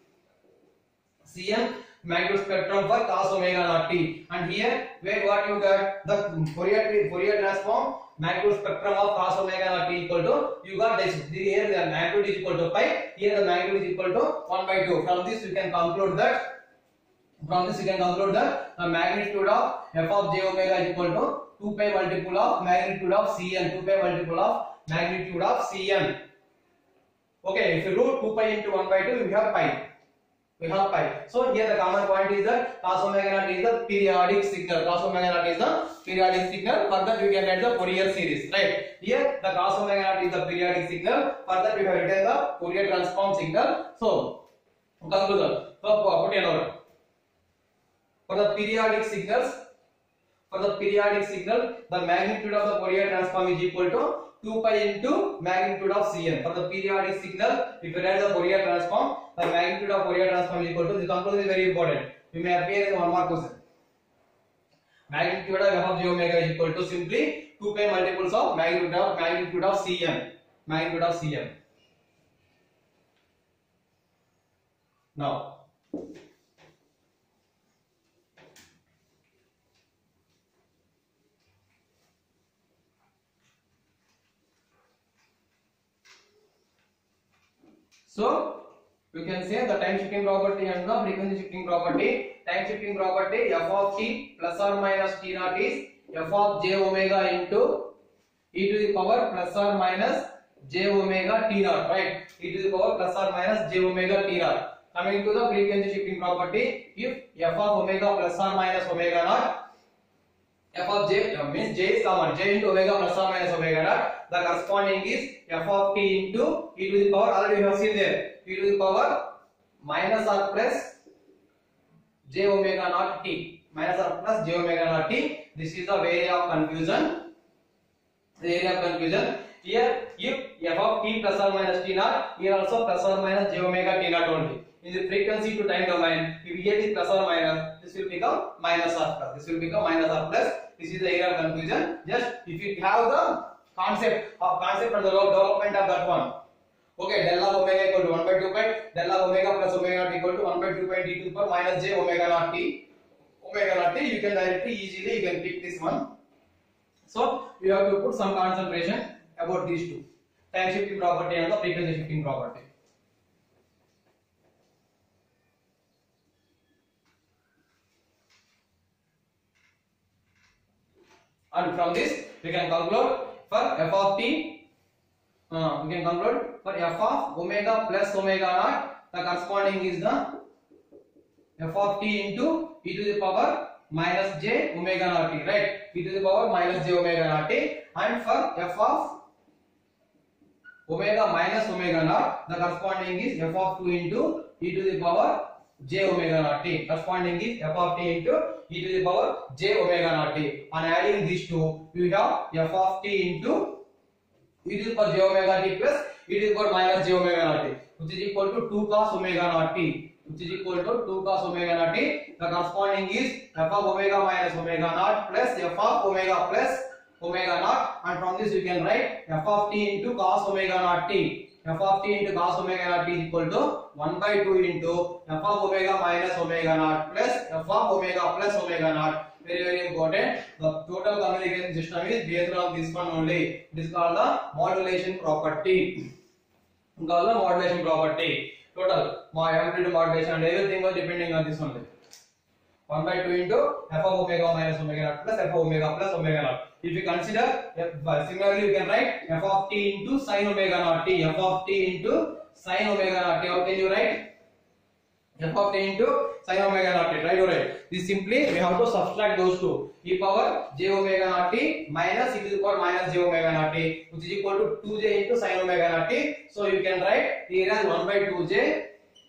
C N magnitude spectrum for cos omega naught t. And here where what you got the Fourier Fourier transform magnitude spectrum of cos omega naught t equal to, you got this. Here the magnitude is equal to pi. Here the magnitude is equal to one by two. From this you can conclude that. From this you can conclude that the magnitude of f of j omega is equal to two pi multiple of magnitude of C N. two pi multiple of magnitude of C N. Okay, if you root two pi into one by two, we have pi. We have pi. So here the common point is that cos omega naught is the periodic signal. Cos omega naught is the periodic signal. Further we can write the Fourier series. Right. Here the cos omega naught is the periodic signal. Further we have written the Fourier transform signal. So conclusion. So put a note. For the periodic signals, for the periodic signal, the magnitude of the Fourier transform is equal to two pi into magnitude of C N. For the periodic signal, if you write the Fourier transform, the magnitude of Fourier transform is equal to, the conclusion is very important. You may appear in one more question. Magnitude of f of j omega is equal to simply two pi multiples of magnitude of magnitude of C N. Magnitude of C N. Now. So we can say the time shifting property and the frequency shifting property. Time shifting property f of t plus or minus t naught is f of j omega into e to the power plus or minus j omega t naught, right? E to the power plus or minus j omega t naught. Coming to the frequency shifting property, if f of omega plus or minus omega naught, f of j uh, means j is common, j into omega plus or minus omega naught, the corresponding is f of t into e to the power, already you have seen there, e to the power minus or plus j omega naught t, minus or plus j omega naught t. This is the area of confusion. The area of confusion. Here, if f of t plus or minus t naught, here also plus or minus j omega t naught only. In the frequency to time domain, if here is plus or minus, this will become minus or plus. This will become minus or plus. This is the area of confusion. Just if you have the concept of concept for the development of that one. Okay, del of omega equal to one by two pi, del of omega plus omega naught equal to one by two pi d to the power minus j omega naught t. Omega naught t, you can directly easily you can pick this one. So you have to put some concentration about these two, time shifting property and the frequency shifting property. And from this we can conclude for f of t, uh, we can conclude for f of omega plus omega naught, the corresponding is the f of t into e to the power minus j omega naught t, right? E to the power minus j omega naught t. And for f of omega minus omega naught, the corresponding is f of two into e to the power j omega naught t. Corresponding is f of t into e to the power j omega naught t. On adding these two, we have f of t into e to the power j omega t plus e to the power minus j omega naught t, which is equal to two cos omega naught t, which is equal to two cos omega naught t. The corresponding is f of omega minus omega naught plus f of omega plus omega naught, and from this you can write f of t into cos omega naught t. F of t into cos omega naught t is equal to one by two into f of omega minus omega naught plus f of omega plus omega naught. Very very important. The total communication system is based on this one only. It is called the modulation property. Called the modulation property. Total amplitude modulation and everything was depending on this only. one by two into f of omega minus omega naught plus f of omega plus omega naught. If you consider, f, similarly you can write f of t into sin omega naught t, f of t into sin omega naught t. How can you write? F of t into sin omega naught t. Try to write. This simply we have to subtract those two. E power j omega naught t minus e to the power minus j omega naught t, which is equal to two j into sin omega naught t. So you can write here as one by two j.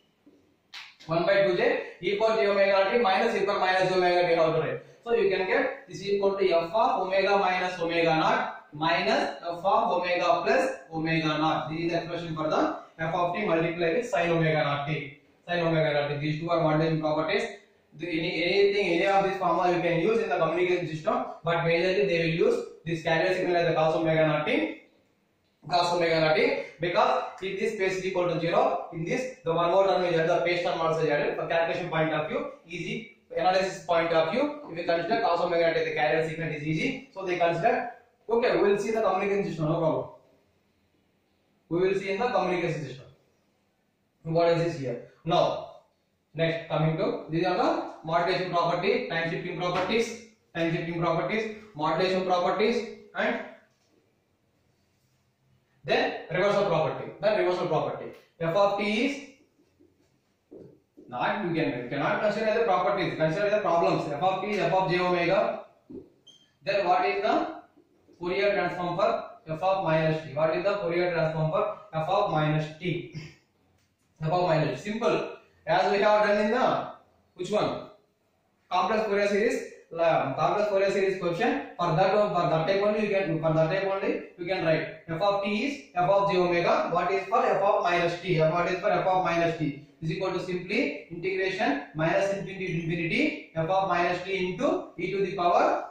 one by two j e power j omega naught t minus e power minus j omega t. How to write? So you can get this is equal to f of omega minus omega naught minus f of omega plus omega naught. This is the expression for the f of t multiplied with sin omega naught t. Sin omega naught t. These two are modulation properties. The, any, anything, any of this formula you can use in the communication system, but majorly they will use this carrier signal as the cos omega naught t. Cos omega naught t, because if this space is equal to zero, in this the one more term is added, the phase term also is added. For calculation point of view, easy. Analysis point of view, if you consider cos omega naught t, the carrier signal is easy. So they consider, okay, we will see the communication system, no problem. We will see in the communication system. What is this here? Now, next coming to, these are the modulation property, time shifting properties, time shifting properties, modulation properties, and then reversal property. The reversal property. F of t is not, you can you cannot consider as the properties, consider the problems. F of t is f of j omega. Then what is the Fourier transform for f of minus t? What is the Fourier transform for f of minus t? F of minus t. Simple. As we have done in the which one? Complex Fourier series. Complex Fourier series question. For that one, for that type only you can for that type only you can write f of t is f of j omega. What is for f of minus t? What is for f of minus t? Is equal to simply integration minus infinity to infinity f of minus t into e to the power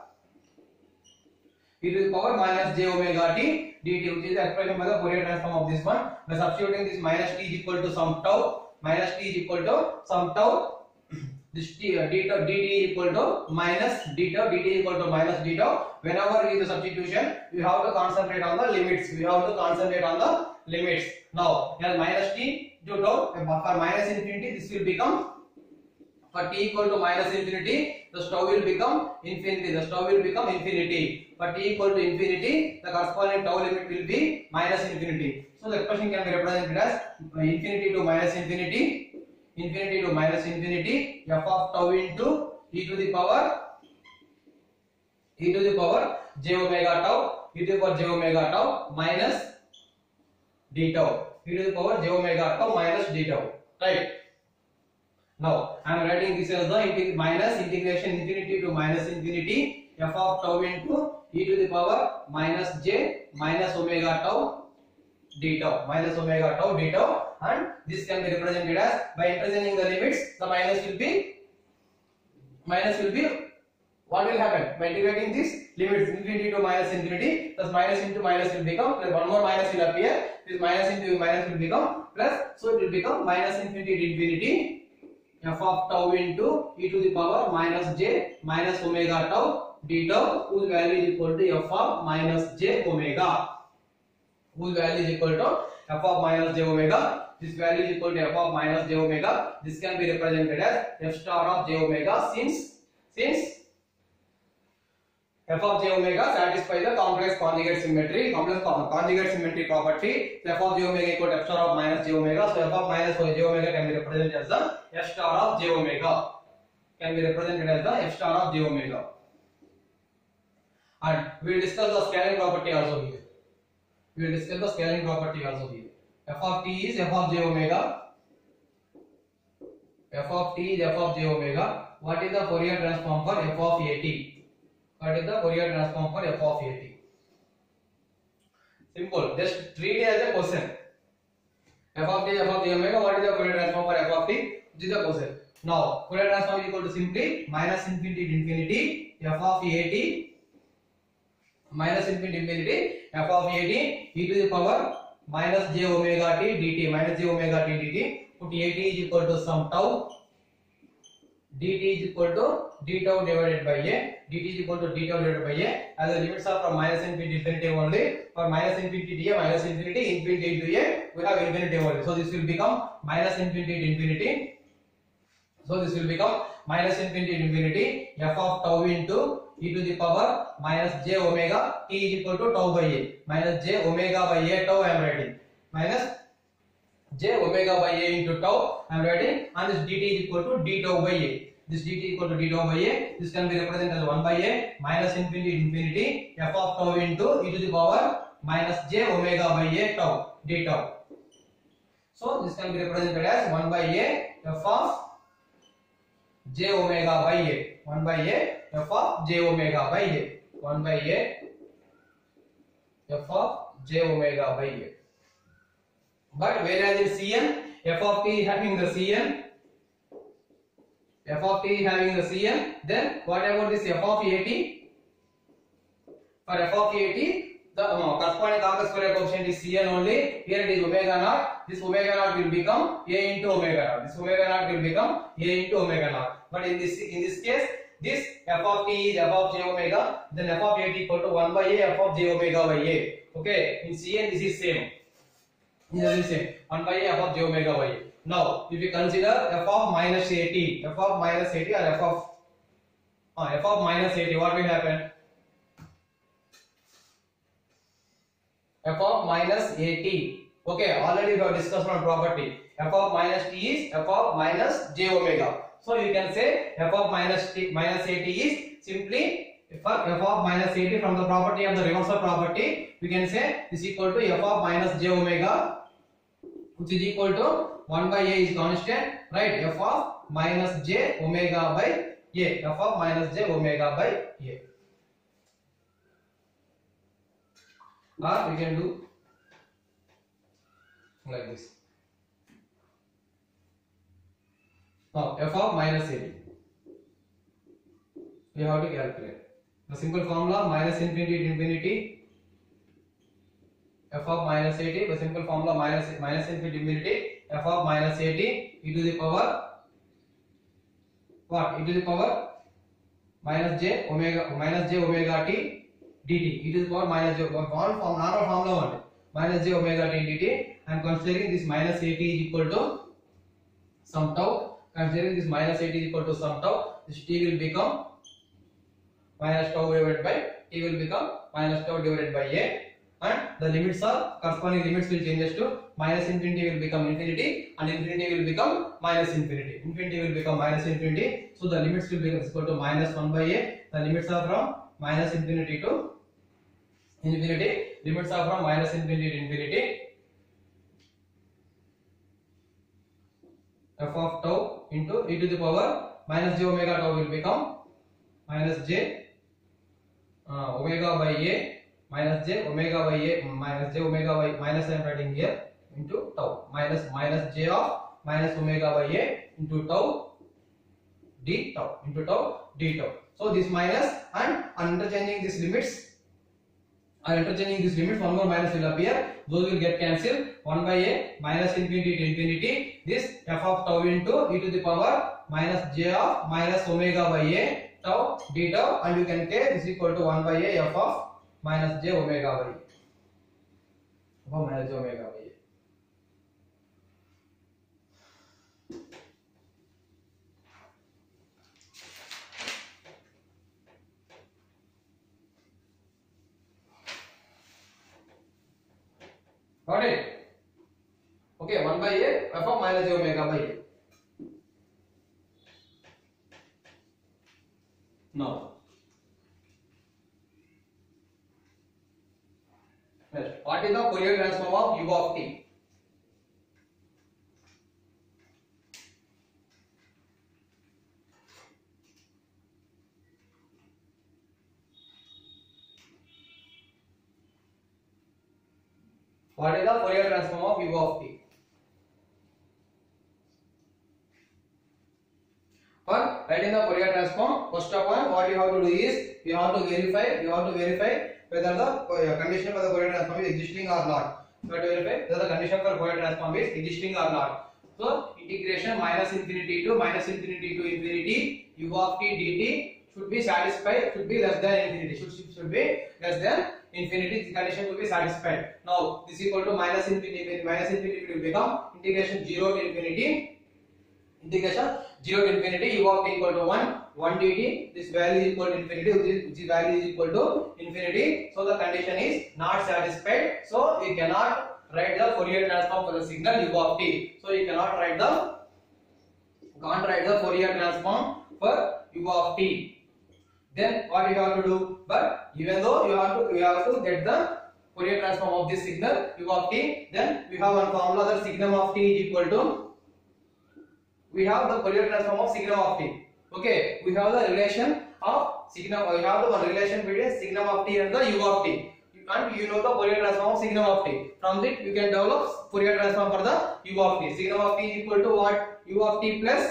e to the power minus j omega t dt, which is the expression by the Fourier transform of this one. By substituting this minus t is equal to some tau, minus t is equal to some tau. This t, uh, d tau, dt is equal to minus d tau, dt is equal to minus d tau. Whenever we do the substitution, we have to concentrate on the limits. We have to concentrate on the limits. Now, here minus t to tau, for minus infinity, this will become For t equal to minus infinity, the stove will become infinity. The stove will become infinity. For t equal to infinity, the corresponding tau limit will be minus infinity. So the expression can be represented as infinity to minus infinity, infinity to minus infinity, f of tau into e to the power e to the power j omega tau, e to the power j omega tau minus d tau, e to the power j omega tau minus d tau. Right? Now I am writing this as the integ minus integration infinity to minus infinity f of tau into e to the power minus j minus omega tau d tau, minus omega tau d tau, and this can be represented as, by representing the limits, the minus will be minus will be what will happen by integrating this limits infinity to minus infinity, thus minus into minus will become plus, one more minus will appear, this minus into minus will become plus, so it will become minus infinity to infinity f of tau into e to the power minus j minus omega tau d tau, whose value is equal to f of minus j omega, whose value is equal to f of minus j omega. This value is equal to f of minus j omega. This can be represented as f star of j omega, since since f of j omega satisfies the complex conjugate symmetry, complex conjugate symmetry property. So f of j omega equal to f star of minus j omega. So f of minus j omega can be represented as the f star of j omega. Can be represented as the f star of j omega. And we will discuss the scaling property also here. We will discuss the scaling property also here. F of t is f of j omega. F of t is f of j omega. What is the Fourier transform for f of a t? What is the Fourier transform for f of a t? Simple. Just treat it as a question. F of t, f of j omega. What is the Fourier transform for f of t? This is the question. Now Fourier transform is equal to simply minus infinity to infinity f of a t minus infinity infinity f of a t e to the power minus j omega t dt, minus j omega t dt. Put a t is equal to some tau, dt is equal to d tau divided by a, dt is equal to d tau divided by a, as the limits are from minus infinity to infinity only. For minus infinity to a, minus infinity, infinity to a, we have infinity only. So this will become minus infinity to infinity. So this will become minus infinity to infinity f of tau into e to the power minus j omega t is equal to tau by a, minus j omega by a tau I am writing, minus j omega by a into tau I am writing, and this dt is equal to d tau by a. This dt is equal to d tau by a. This can be represented as one by a minus infinity to infinity f of tau into e to the power minus j omega by a tau d tau. So this can be represented as one by a f of j omega by a, one by a f of j omega by a, one by a f of j omega by a. But whereas in Cn, f of t having the Cn, f of t having the Cn, then what about this f of a t? For f of a t, the uh, corresponding complex Fourier coefficient is Cn only. Here it is omega naught. This omega naught will become a into omega naught. This omega naught will become a into omega naught. But in this in this case, this f of t is f of j omega. Then f of a t equal to one by a f of j omega by a. Okay. In Cn this is same. This is same. one by a f of j omega by a. Now, if you consider f of minus a t, f of minus a t or f of uh, f of minus a t, what will happen? F of minus a t. Okay, already we have discussed one property. F of minus t is f of minus j omega. So you can say f of minus t minus a t is simply f of, f of minus a t from the property of the reversal property. We can say is equal to f of minus j omega, which is equal to one by a is constant, right? F of minus j omega by a, f of minus j omega by a. Or we can do like this. Now f of minus a t, we have to calculate the simple formula minus infinity to infinity f of minus a t, the simple formula minus minus infinity to infinity f of minus a t e to the power what? E to the power minus j omega minus j omega t dt, e to the power minus j, one form normal formula only, minus j omega t dt. I am considering this minus a t is equal to some tau considering this minus eight is equal to some tau, this t will become minus tau divided by t will become minus tau divided by a, and the limits are corresponding limits will changes to minus infinity will become infinity and infinity will become minus infinity. Infinity will become minus infinity, so the limits will become equal to minus one by a. The limits are from minus infinity to infinity. Limits are from minus infinity to infinity. F of tau into e to the power minus j omega tau will become minus j uh, omega by a minus j omega by a minus j omega by minus I am writing here into tau minus minus j of minus omega by a into tau d tau into tau d tau. So this minus and interchanging these limits and interchanging these limits, one more minus will appear, those will get cancelled. One by a minus infinity to infinity, this f of tau into e to the power minus j of minus omega by a tau d tau, and you can take this equal to one by a f of minus j omega by a f of minus j omega by a. Got it? Okay, one by a f of minus j omega by a. Now, next, what is the Fourier transform of u of t? What is the Fourier transform of u of t? For writing the Fourier transform, first of all, what you have to do is you have to verify, you have to verify whether the uh, condition for the Fourier transform is existing or not. You have to verify whether the condition for Fourier transform is existing or not. So integration minus infinity to minus infinity to infinity u of t dt should be satisfied, should be less than infinity, should should be less than infinity. The condition will be satisfied. Now this is equal to minus infinity, minus infinity will become integration zero to infinity, integration zero to infinity u of t equal to one, one dt. This value is equal to infinity, which is, which is value is equal to infinity. So the condition is not satisfied. So you cannot write the Fourier transform for the signal u of t. So you cannot write the can't write the Fourier transform for u of t. Then what you have to do? But even though you have to you have to get the Fourier transform of this signal u of t, then we have one formula that signum of t is equal to, we have the Fourier transform of signum of t. Okay, we have the relation of signum, we have the one relation between signum of t and the u of t, and you know the Fourier transform of signum of t. From it you can develop Fourier transform for the u of t. Signum of t is equal to what? U of t plus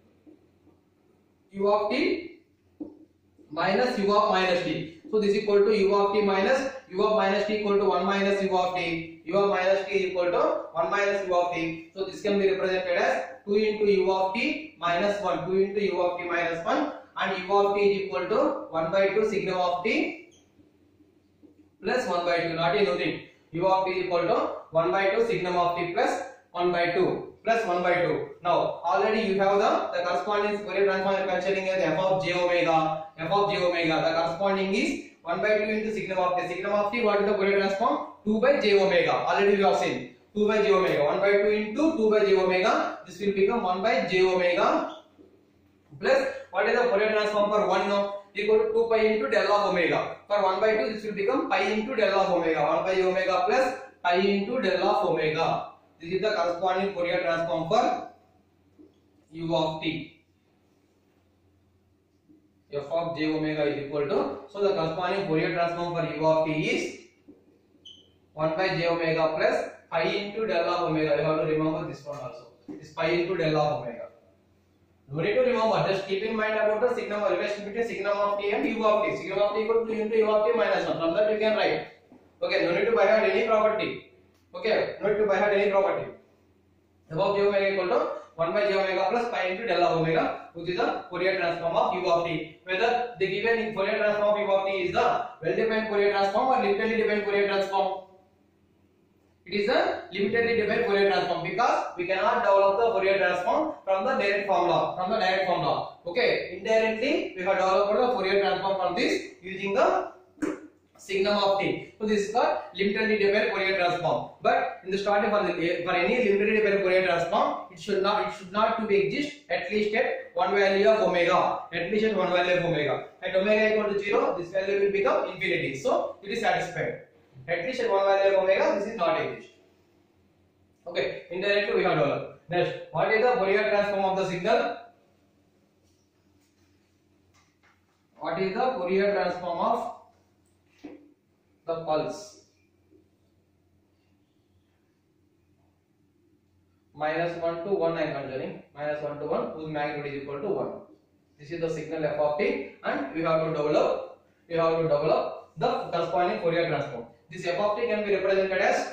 u of t minus u of minus t. So this is equal to u of t minus u of minus t equal to one minus u of t. U of minus t is equal to one minus u of t. So this can be represented as two into u of t minus one, two into u of t minus one, and u of t is equal to one by two signum of t plus one by two, not a new thing. U of t is equal to one by two signum of t plus one by two plus one by two. Now already you have the, the corresponding Fourier transform concerning as f of j omega, f of j omega, the corresponding is one by two into signum of t. Signum of t, what is the Fourier transform? two by j omega, already we have seen two by j omega, one by two into two by j omega, this will become one by j omega plus what is the Fourier transform for one now? Equal to two pi into del of omega. For one by two, this will become pi into del of omega, one by omega plus pi into del of omega. This is the corresponding Fourier transform for u of t. F of j omega is equal to, so the corresponding Fourier transform for u of t is one by j omega plus pi into del of omega. You have to remember this one also. This pi into del of omega. No need to remember. Just keep in mind about the signum relation between signum of t and u of t. Signum of t equal to into u of t minus one. From that you can write. Okay. No need to by heart any property. Okay. No need to by heart any property. F of j omega equal to one by j omega plus pi into del of omega, which is the Fourier transform of u of t. Whether the given Fourier transform of u of t is the well-defined Fourier transform or linearly defined Fourier transform. It is a limitedly defined Fourier transform because we cannot develop the Fourier transform from the direct formula. From the direct formula. Okay. Indirectly, we have developed the Fourier transform from this using the signum of t. So this is called limitedly defined Fourier transform. But in the starting for, the, for any limitedly defined Fourier transform, it should not it should not to be exist at least at one value of omega. At least at one value of omega. At omega equal to zero, this value will become infinity. So it is satisfied. At least at one value of omega, this is not exist. Okay. Indirectly we have developed. Next, what is the Fourier transform of the signal? What is the Fourier transform of the pulse? Minus one to one I am considering. Minus one to one whose magnitude is equal to one. This is the signal f of t, and we have to develop we have to develop the corresponding Fourier transform. This f of t can be represented as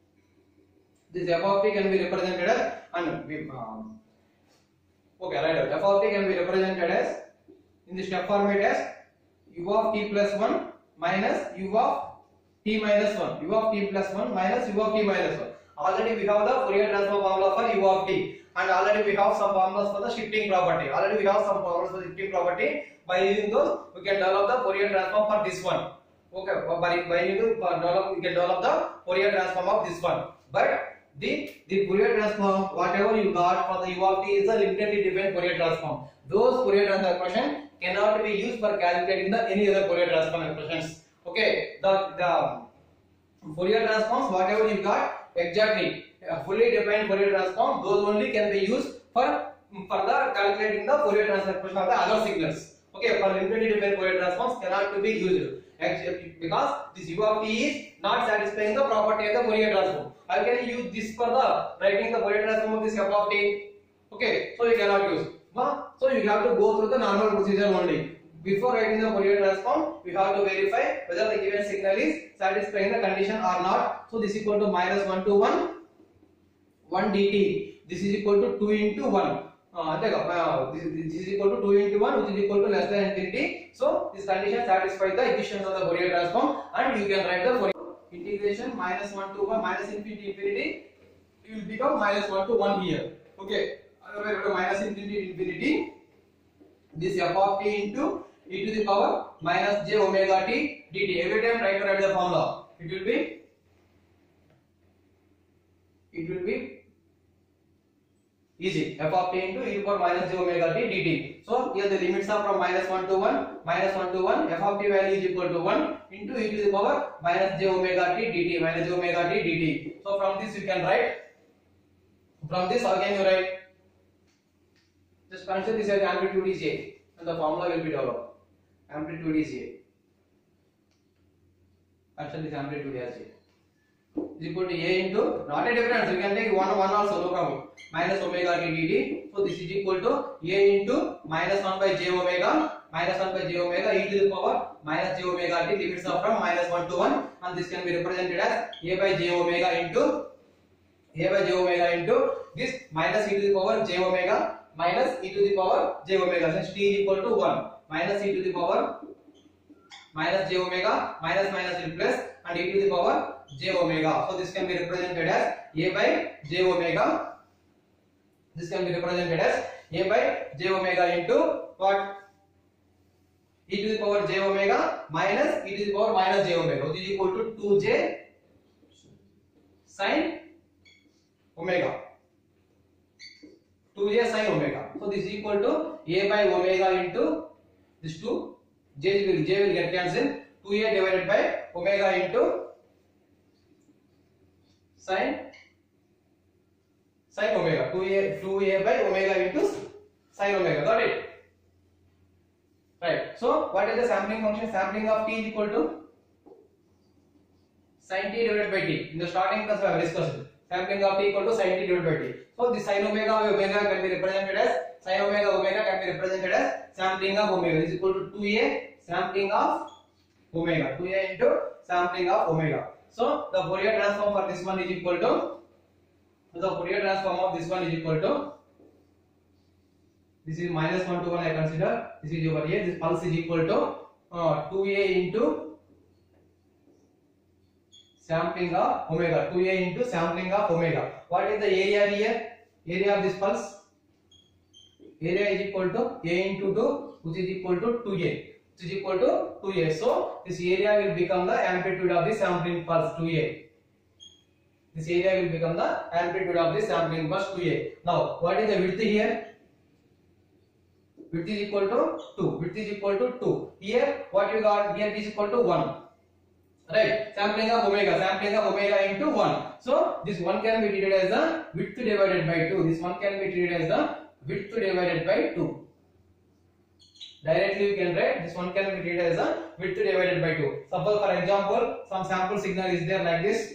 this f of t can be represented as and we um, okay right f of t can be represented as in the step format as u of t plus one minus u of t minus one, u of t plus one minus u of t minus one. Already we have the Fourier transform formula for u of t, and already we have some formulas for the shifting property. Already we have some formulas for the shifting property. By using those, we can develop the Fourier transform for this one. Okay, by by using develop we can develop the Fourier transform of this one. But the the Fourier transform, whatever you got for the u of t is a limitedly defined Fourier transform. Those Fourier transform expression cannot be used for calculating the any other Fourier transform expressions. Okay, the the Fourier transforms, whatever you got exactly a fully defined Fourier transform, those only can be used for further calculating the Fourier transform expression of the other signals. Okay, for limitedly defined Fourier transforms cannot to be used because this u of t is not satisfying the property of the Fourier transform. How can you use this for the writing the Fourier transform of this f of t? Okay, so you cannot use. So you have to go through the normal procedure only. Before writing the Fourier transform, we have to verify whether the given signal is satisfying the condition or not. So this is equal to minus one to one, one dt. This is equal to two into one. Uh, this, this is equal to two into one, which is equal to less than infinity. So this condition satisfies the equation of the Fourier transform, and you can write the Fourier integration minus one to one minus infinity infinity. It will become minus one to one here. Okay, otherwise minus infinity infinity. This f of t into e to the power minus j omega t dt. Every time try to write the formula. It will be it will be easy. F of t into e to the power minus j omega t dt. So here the limits are from minus one to one, minus one to one. F of t value is equal to one into e to the power minus j omega t dt, minus j omega t dt. So from this you can write. From this how can you write? Just consider this as amplitude is a, and the formula will be developed. Amplitude is a. Consider this amplitude as a. Is equal to a into, not a difference. You can take one one also, no problem. Minus omega t dt. So this is equal to a into minus one by j omega, minus one by j omega e to the power minus j omega t. Limits are from minus one to one, and this can be represented as a by j omega into a by j omega into this minus e to the power j omega minus e to the power j omega, since t is equal to one, minus e to the power minus j omega, minus minus will plus, and e to the power j omega. So this can be represented as a by j omega. This can be represented as a by j omega into what? E to the power j omega minus e to the power minus j omega, which is equal to two j sin omega. two j sin omega. So this is equal to a by omega into this two. J will j will get cancelled. two a divided by omega into sin sin omega. two a two a by omega into sin omega. Got it? Right. So what is the sampling function? Sampling of t is equal to sin t divided by t. In the starting class we have discussed. Sampling of t equal to sin t divided by t. So the sin omega of omega can be represented as sin omega omega can be represented as sampling of omega is equal to two a sampling of omega. two a into sampling of omega. So the Fourier transform for this one is equal to the Fourier transform of this one is equal to this is minus one to one I consider. This is over here. This pulse is equal to uh, two a into sampling of omega, two A into sampling of omega. What is the area here? Area of this pulse? Area is equal to A into two, which is equal to two A, which is equal to two A. So this area will become the amplitude of the sampling pulse two A. This area will become the amplitude of the sampling pulse two A. Now, what is the width here? Width is equal to two. Width is equal to two. Here, what you got? Here it is equal to one. Right? Sampling of omega. Sampling of omega into one. So, this one can be treated as the width divided by two. This one can be treated as the width divided by two. Directly you can write this one can be treated as a width divided by two. Suppose for example, some sample signal is there like this.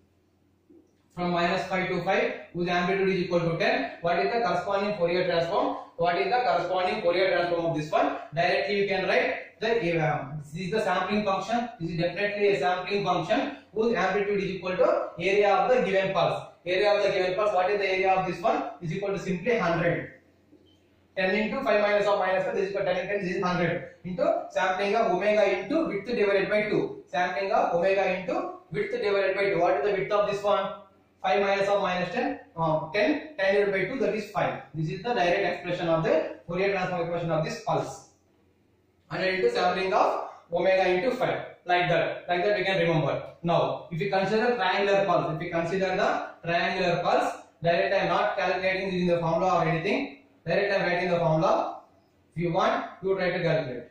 From minus five to five, whose amplitude is equal to ten. What is the corresponding Fourier transform? What is the corresponding Fourier transform of this one? Directly you can write the uh, this is the sampling function. This is definitely a sampling function whose amplitude is equal to area of the given pulse. Area of the given pulse. What is the area of this one? Is equal to simply one hundred. ten into five minus of minus five. This is equal to ten into this is one hundred into sampling of omega into width divided by two. Sampling of omega into width divided by two. What is the width of this one? five minus of minus ten, uh, ten, ten divided by two, that is five. This is the direct expression of the Fourier transform equation of this pulse. one hundred into sampling of omega into five. Like that. Like that we can remember. Now, if you consider triangular pulse, if you consider the triangular pulse, direct I am not calculating this in the formula or anything. Direct I am writing the formula. If you want, you try to calculate.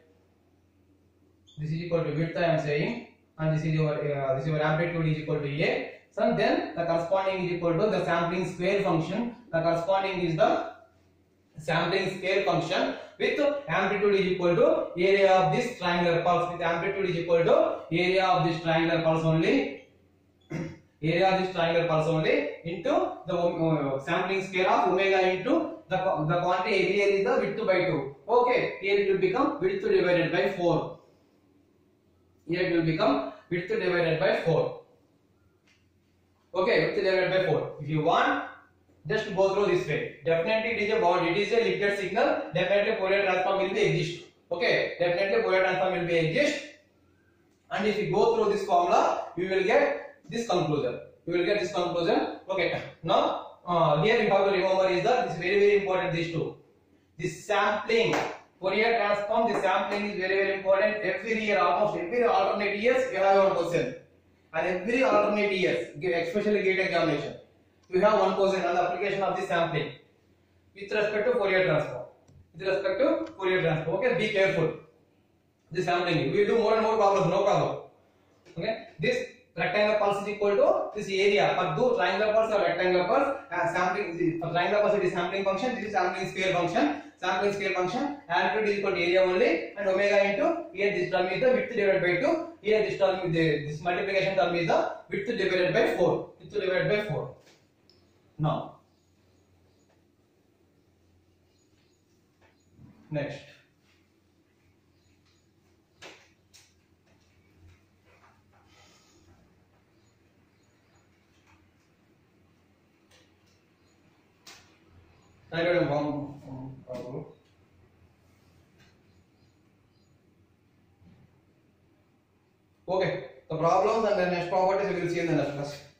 This is equal to width I am saying, and this is your uh, this is your amplitude is equal to A. So then the corresponding is equal to the sampling square function. The corresponding is the sampling scale function with amplitude is equal to area of this triangular pulse. With amplitude is equal to area of this triangular pulse only. Area of this triangular pulse only into the uh, sampling scale of omega into the the quantity here is the width by two. Okay, here it will become width divided by four. Here it will become width divided by four. Okay, width divided by four. If you want, just go through this way. Definitely it is a bond. It is a limited signal. Definitely Fourier transform will be exist. Okay, definitely Fourier transform will be exist. And if you go through this formula, you will get this conclusion. You will get this conclusion. Okay. Now, uh, here you have to remember is that this is very very important. These two. This sampling, Fourier transform. The sampling is very very important. Every year, almost every alternate years, you have one question. And every alternate years, especially gate examination, you have one question on the application of the sampling with respect to Fourier transform. With respect to Fourier transform, okay, be careful. This sampling, we will do more and more problems, no problem. Okay, this rectangular pulse is equal to this area. For do triangular pulse or rectangular pulse, uh, sampling for triangular pulse it is sampling function. This is sampling scale function. Sampling scale function. Amplitude is equal to area only, and omega into here this term is the width divided by two. Here this term is the this multiplication term is the width divided by four. Width divided by four. Now, next. I don't know one problem. Okay, the problems and the next properties we will see in the next class.